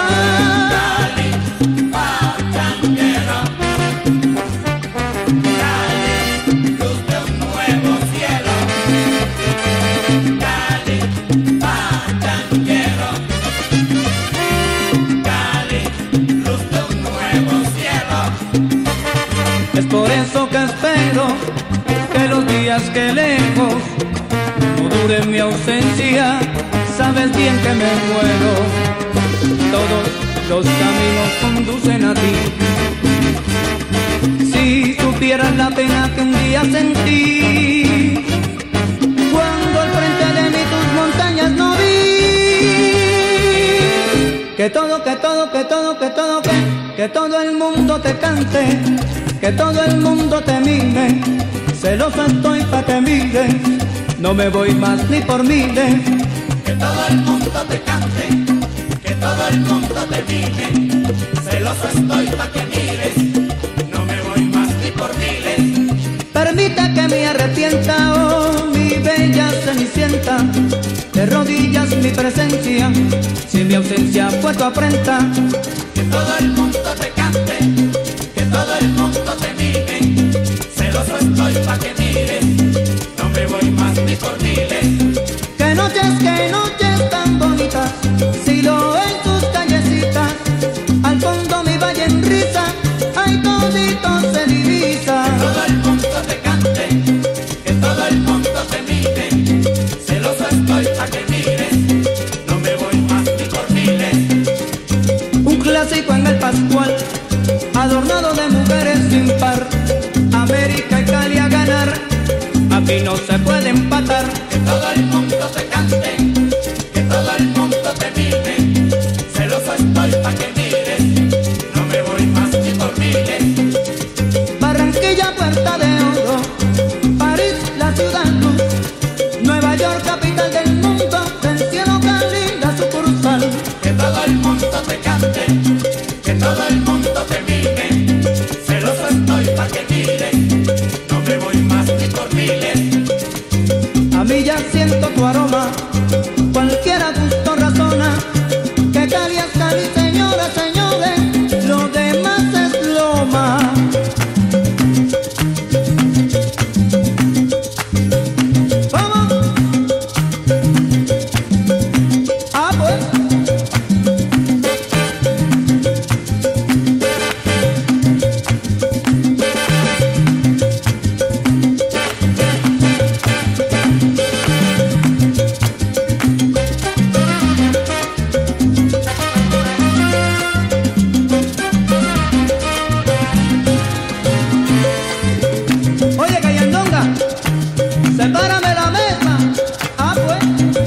Es por eso que espero que los días que lejos no dure mi ausencia, sabes bien que me muero. Todos los caminos conducen a ti. Si supieras la pena que un día sentí, cuando al frente de mí tus montañas no vi. Que todo, que todo, que todo, que todo, que, que todo el mundo te cante, que todo el mundo te mire, celoso estoy pa' que mire, no me voy más ni por miles.
Que todo el mundo te cante, que todo el mundo te mire, celoso estoy pa' que mires, no me voy más ni por miles.
Permita que me arrepienta, oh mi bella cenicienta, de rodillas mi presencia, si mi ausencia fue tu afrenta.
Que todo el mundo te cante, que todo el mundo te mire, celoso estoy pa' que mires, no me voy más ni por miles.
Que noches, que noches tan bonitas, si lo en tus callecitas, al fondo mi valle en risa, ay todito se divisa.
Que todo el mundo te cante, que todo el mundo te mire, celoso estoy pa' que mires, no me voy más ni por miles.
Un clásico en el Pascual, adornado de mujeres sin par, América y Cali a ganar, aquí no se puede empatar.
Que todo el mundo te cante, que todo el mundo te mire, celoso estoy pa' que mires, no me voy más ni por miles.
Barranquilla, Puerta de Oro, París, la ciudad luz, Nueva York, capital del mundo, del cielo Cali, la sucursal.
Que todo el mundo te cante, que todo el mundo te mire, celoso estoy pa' que mires, no me voy más ni por miles.
A mí ya siento tu aroma, cualquiera gusto razona, que Cali es Cali, señoras, señores, lo demás es loma. ¿Vamos? Ah, pues. Oye, Cayandonga, sepárame la mesa. Ah, pues.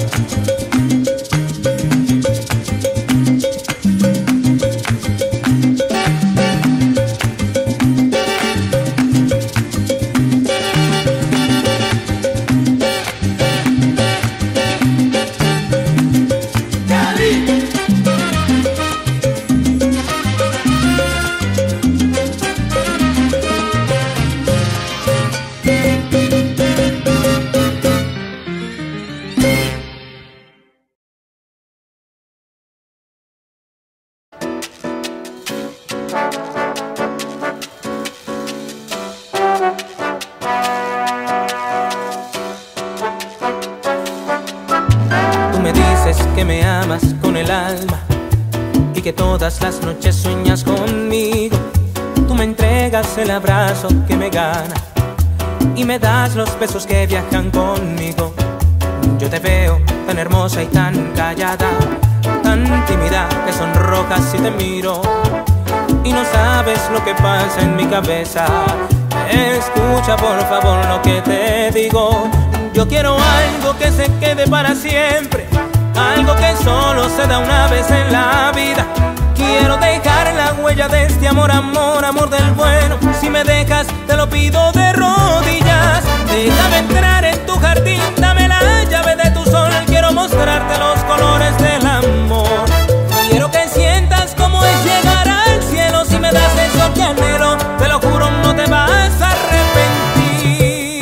Tú me dices que me amas con el alma y que todas las noches sueñas conmigo. Tú me entregas el abrazo que me gana y me das los besos que viajan conmigo. Yo te veo tan hermosa y tan callada, tan tímida que sonrojas si te miro. y no sabes lo que pasa en mi cabeza. Escucha por favor lo que te digo. Yo quiero algo que se quede para siempre, algo que solo se da una vez en la vida. Quiero dejar la huella de este amor, amor, amor del bueno. Si me dejas, te lo pido de rodillas. Déjame entrar en tu jardín, dame la llave de tu sol. Quiero mostrarte los colores del amor. Quiero que sientas cómo es llegar al cielo. Si me das eso que anhelo, te lo juro, no te vas a arrepentir.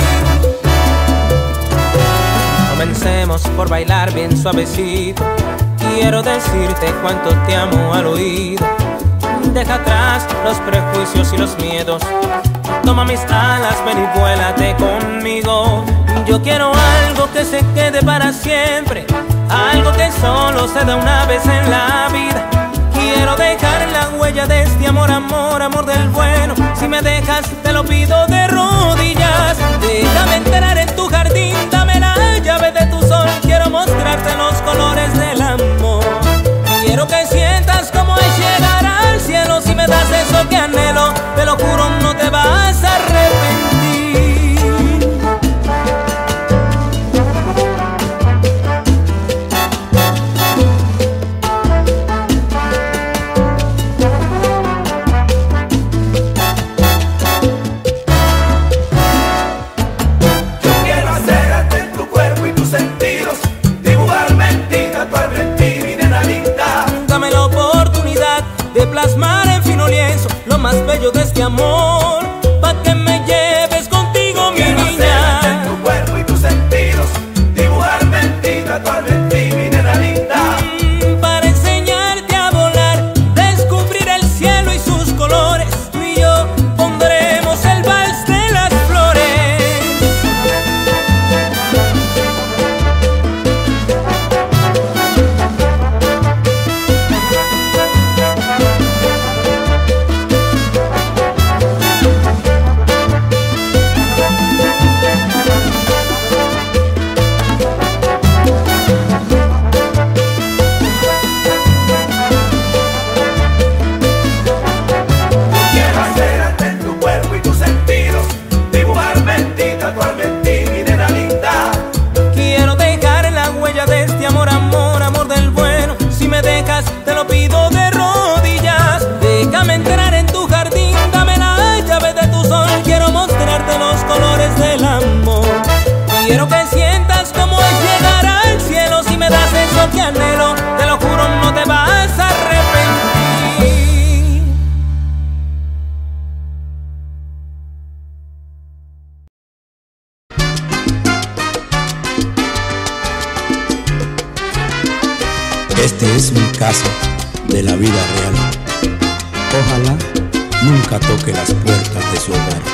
Comencemos por bailar bien suavecito. Quiero decirte cuánto te amo al oído. Deja atrás los prejuicios y los miedos. Toma mis alas, ven y vuélate conmigo. Yo quiero algo que se quede para siempre, algo que solo se da una vez en la vida. Quiero dejar la huella de este amor, amor, amor del bueno. Si me dejas, te lo pido de rodillas. Déjame entrar en tu jardín, dame la llave de tu sol. Quiero mostrarte los colores del amor. Quiero que sientas cómo es llegar al cielo. Si me das eso que anhelo, te lo juro, no te vas a arrepentir. De plasmar en fino lienzo lo más bello de este amor, pa' que me lleves contigo, mi
Quiero
niña.
hacerte en tu cuerpo y tus sentidos, dibujarme en ti, tatuarme en ti, mi nena linda.
Mm, para enseñarte a volar, descubrir el cielo y sus colores. Tú y yo pondremos el vals de las flores. Te lo pido de rodillas. Déjame entrar en tu jardín, dame la llave de tu sol. Quiero mostrarte los colores del amor. Quiero que sientas cómo es llegar al cielo. Si me das eso que anhelo, te lo juro, no te vas a arrepentir.
Este es un caso de la vida real. Ojalá nunca toque las puertas de su hogar.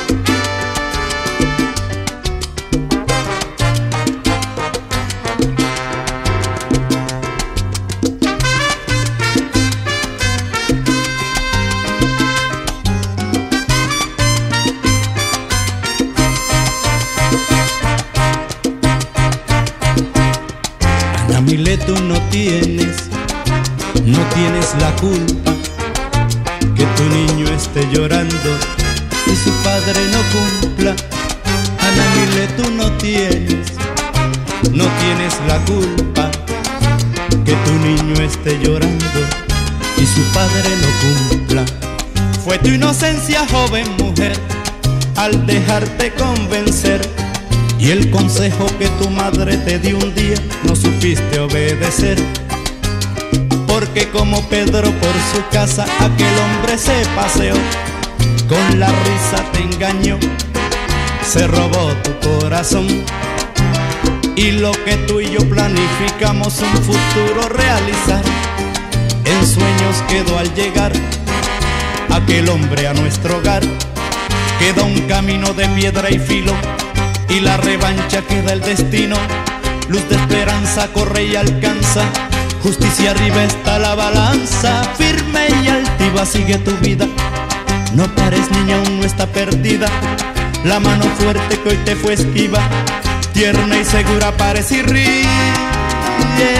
Ana Milet, tú no tienes, no tienes la culpa que tu niño esté llorando y su padre no cumpla. Ana Milet, tú no tienes, no tienes la culpa que tu niño esté llorando y su padre no cumpla. Fue tu inocencia, joven mujer, al dejarte convencer, y el consejo que tu madre te dio un día no supiste obedecer. Porque como Pedro por su casa aquel hombre se paseó, con la risa te engañó, se robó tu corazón. Y lo que tú y yo planificamos un futuro realizar, en sueños quedó al llegar aquel hombre a nuestro hogar. Queda un camino de piedra y filo, y la revancha queda el destino. Luz de esperanza corre y alcanza, justicia arriba está la balanza. Firme y altiva sigue tu vida, no pares niña, aún no está perdida. La mano fuerte que hoy te fue esquiva, tierna y segura parece y ríes.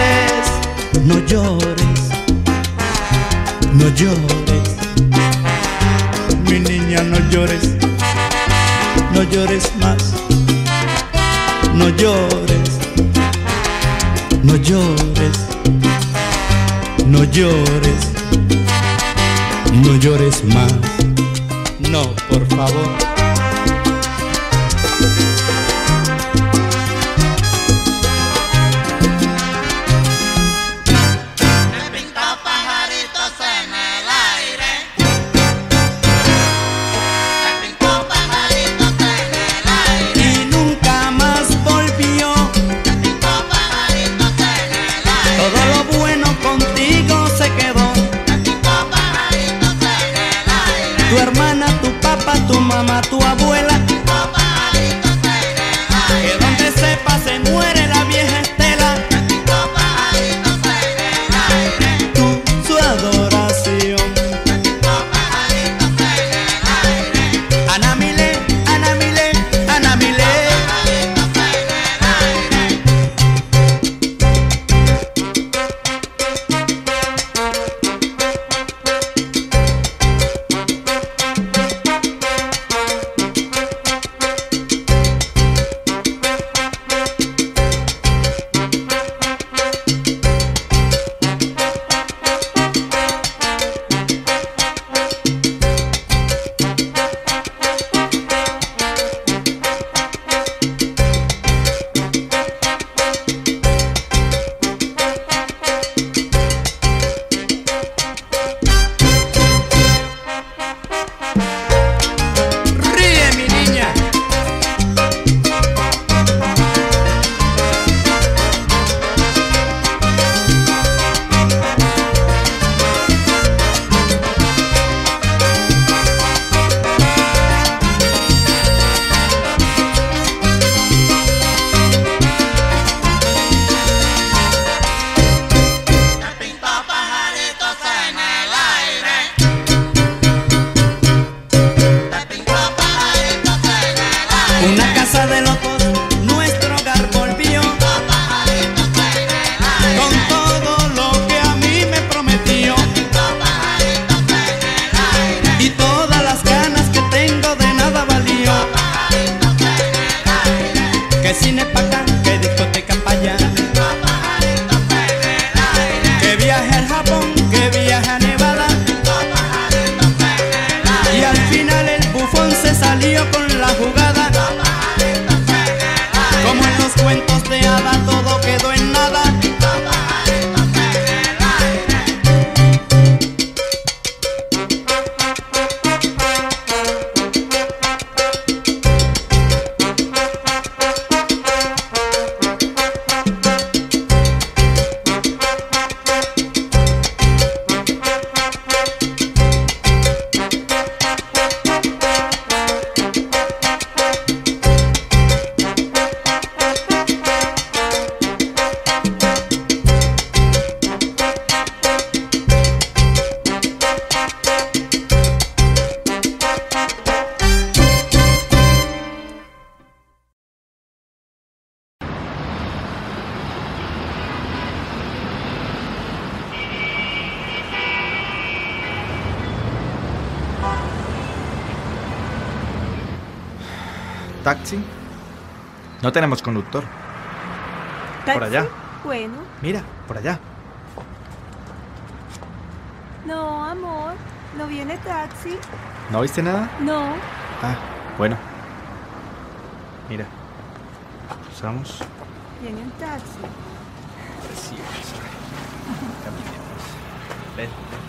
No llores, no llores, mi niña, no llores, no llores más, no llores, no llores, no llores, no llores más, no, por favor. Tu mamá, tu abuela, que donde sepa se muere la vieja Estela, tú su adoración. Ana Milé, Ana Milé, Ana Milé. Una casa de locos, nuestro hogar volvió, con todo lo que a mí me prometió, y todas las ganas que tengo de nada valió. Que cine pa' acá, que discoteca pa' allá, que viaje al Japón, que viaje a Nevada, y al final el bufón se salió con la jugada. Como en los cuentos de hadas, todo quedó en nada.
¿Taxi? No tenemos conductor.
¿Taxi?
Por allá.
Bueno.
Mira, por allá.
No, amor, no viene taxi.
¿No viste nada?
No.
Ah, bueno. Mira. Cruzamos.
Viene un taxi.
Precioso. Caminemos. Ven.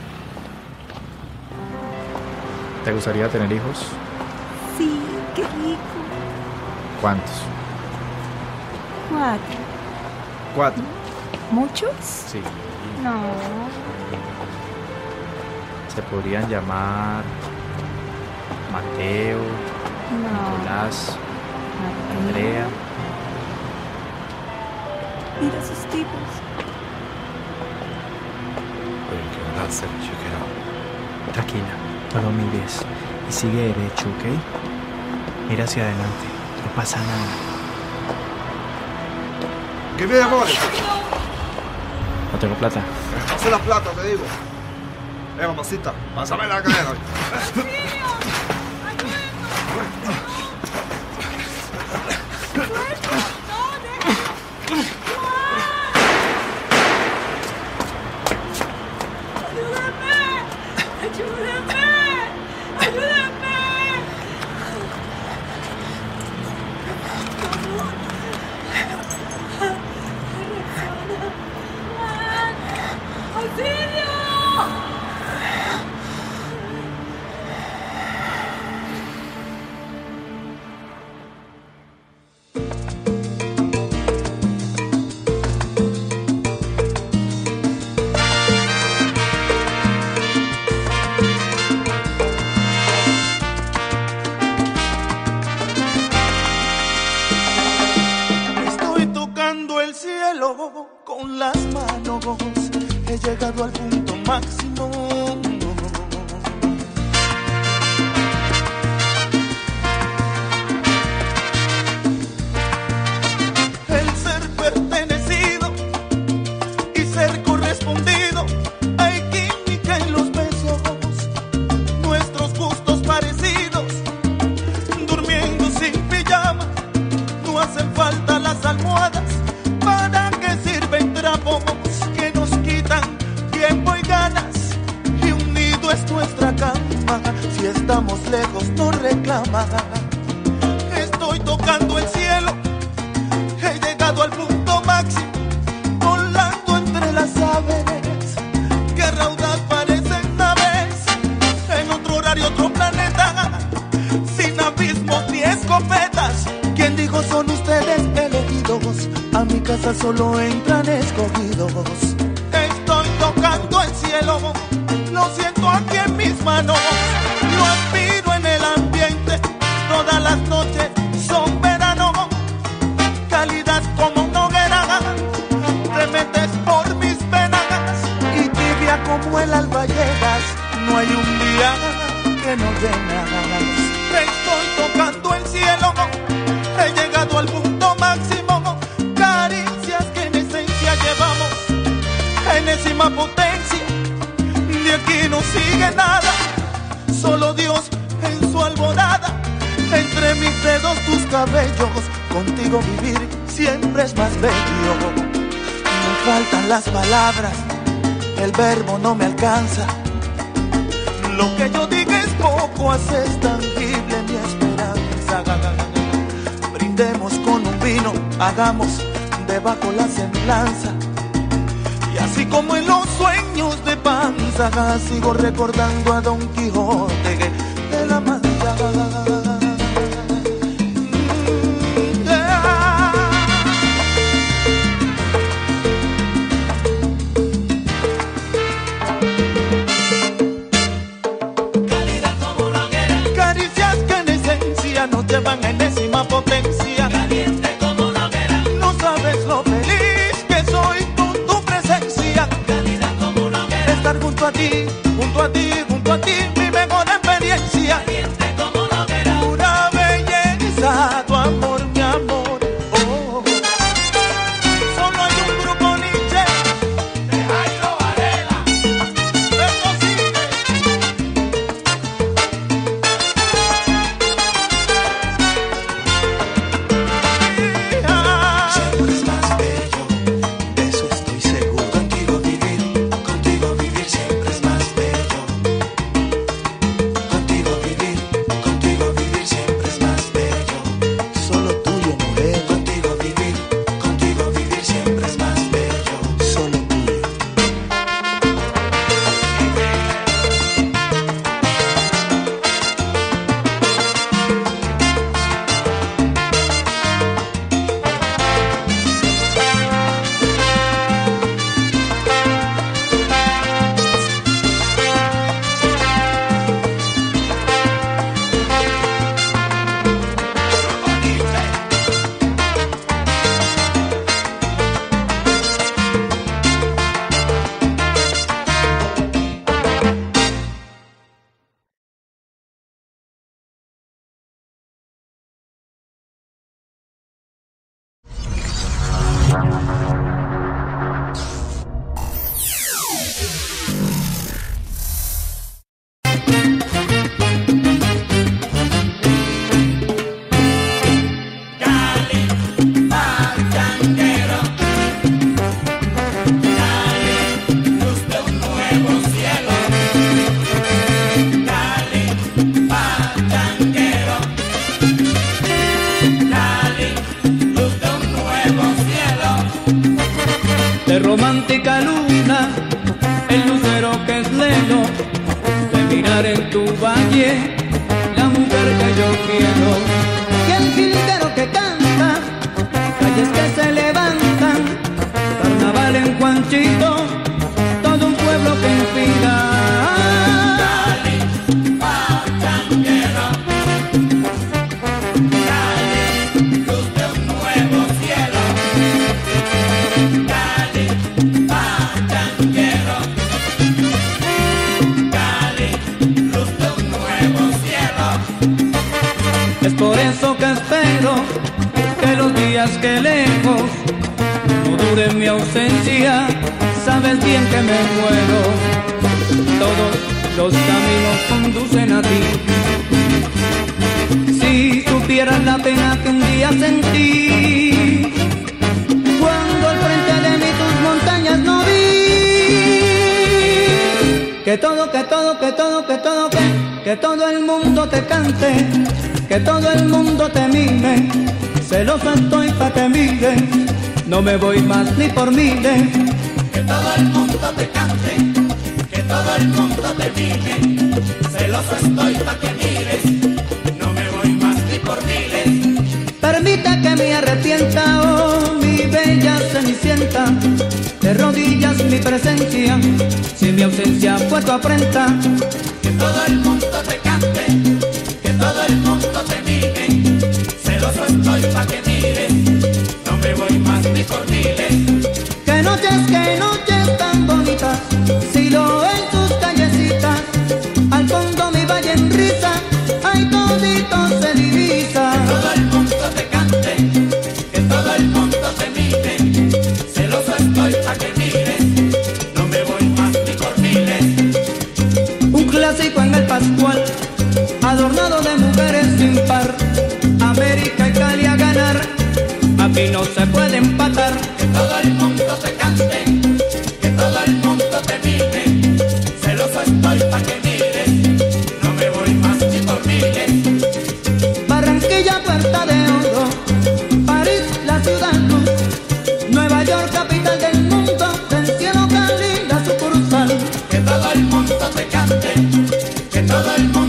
¿Te gustaría tener hijos?
Sí, qué rico.
¿Cuántos?
Cuatro.
¿Cuatro?
¿Muchos?
Sí.
No.
Se podrían llamar Mateo,
No.
Nicolás,
Mateo.
Andrea.
Mira esos tipos.
Tranquila, no lo mires y sigue derecho, ¿ok? Mira hacia adelante, no pasa nada.
¿Qué me amor?
No tengo plata.
Pase la plata, te digo. Eh, mamacita, pásame la cadena.
Con las manos he llegado al punto máximo. El ser pertenecido y ser correspondido. Hay química en los besos, nuestros gustos parecidos. Durmiendo sin pijama, no hacen falta las almohadas. ¿Para qué sirven trapos que nos quitan tiempo y ganas? Y unido es nuestra cama, si estamos lejos no reclama. Estoy tocando el cielo, he llegado al punto máximo, volando entre las aves, que raudaz parecen naves, en otro horario, otro planeta, sin abismos ni escopetas. ¿Quién dijo son ustedes elegidos? A mi casa solo entran escogidos. Estoy tocando el cielo, lo siento aquí en mis manos. Lo aspiro en el ambiente, todas las noches son verano. Calidad como una hoguera, te metes por mis venas. Y tibia como el alba llegas, no hay un día que no llenas. Estoy tocando el cielo, he llegado al punto máximo. Caricias que en esencia llevamos, enésima potencia. De aquí no sigue nada, solo Dios en su alborada. Entre mis dedos tus cabellos, contigo vivir siempre es más bello. Me faltan las palabras, el verbo no me alcanza. Lo que yo diga es poco, haces tangible mi esperanza. Brindemos con un vino, hagamos debajo la semblanza. Y así como en los sueños de Panza, sigo recordando a Don Quijote de la Mancha. Caricias que en esencia nos llevan a enésima potencia.
Caliente como una hoguera.
No sabes lo feliz que soy con tu presencia.
Calidad como una hoguera.
Estar junto a ti, junto a ti, junto a ti, mi mejor experiencia.
Caliente como una hoguera.
Pura belleza, tu amor, mi amor. Oh. Solo hay un grupo Nietzsche
De Jairo Varela.
Esto sigue.
Siempre es más bello, de eso estoy seguro. Contigo vivir, contigo vivir siempre es más bello.
bailar en tu valle, la mujer que yo quiero. Y el jilguero que canta, calles que se levantan, carnaval en Juanchito, todo un pueblo que inspira. Es por eso que espero que los días que lejos no dure mi ausencia. Sabes bien que me muero, todos los caminos conducen a ti. Si supieras la pena que un día sentí cuando al frente de mí tus montañas no vi. Que todo, que todo, que todo, que todo, que, que todo el mundo te cante, que todo el mundo te mime, celoso estoy pa' que mire, no me voy más ni por miles.
Que todo el mundo te cante, que todo el mundo te mime, celoso estoy pa' que mires, no me voy más ni por miles.
Permite que me arrepienta, oh mi bella cenicienta, de rodillas mi presencia, si mi ausencia fue tu afrenta.
Que todo el mundo te cante, que todo el mundo te mime, celoso estoy pa' que mires, no me voy más ni por miles.
Que noches, que noches tan bonitas, si lo en tus callecitas, al fondo mi valle en risa, ay todito se divisa.
Que todo el mundo te cante, que todo el mundo te mime, celoso estoy pa' que mires, no me voy más ni por miles.
Un clásico en el Pascual, adornado de mujeres sin par, América y Cali a ganar, aquí no se puede empatar.
Que todo el mundo te cante, que todo el mundo te mime, celoso estoy pa' que mires, no me voy más ni por miles.
Barranquilla, Puerta de Oro, París, la ciudad luz, Nueva York, capital del mundo, del cielo Cali, la sucursal.
Que todo el mundo te cante, que todo el mundo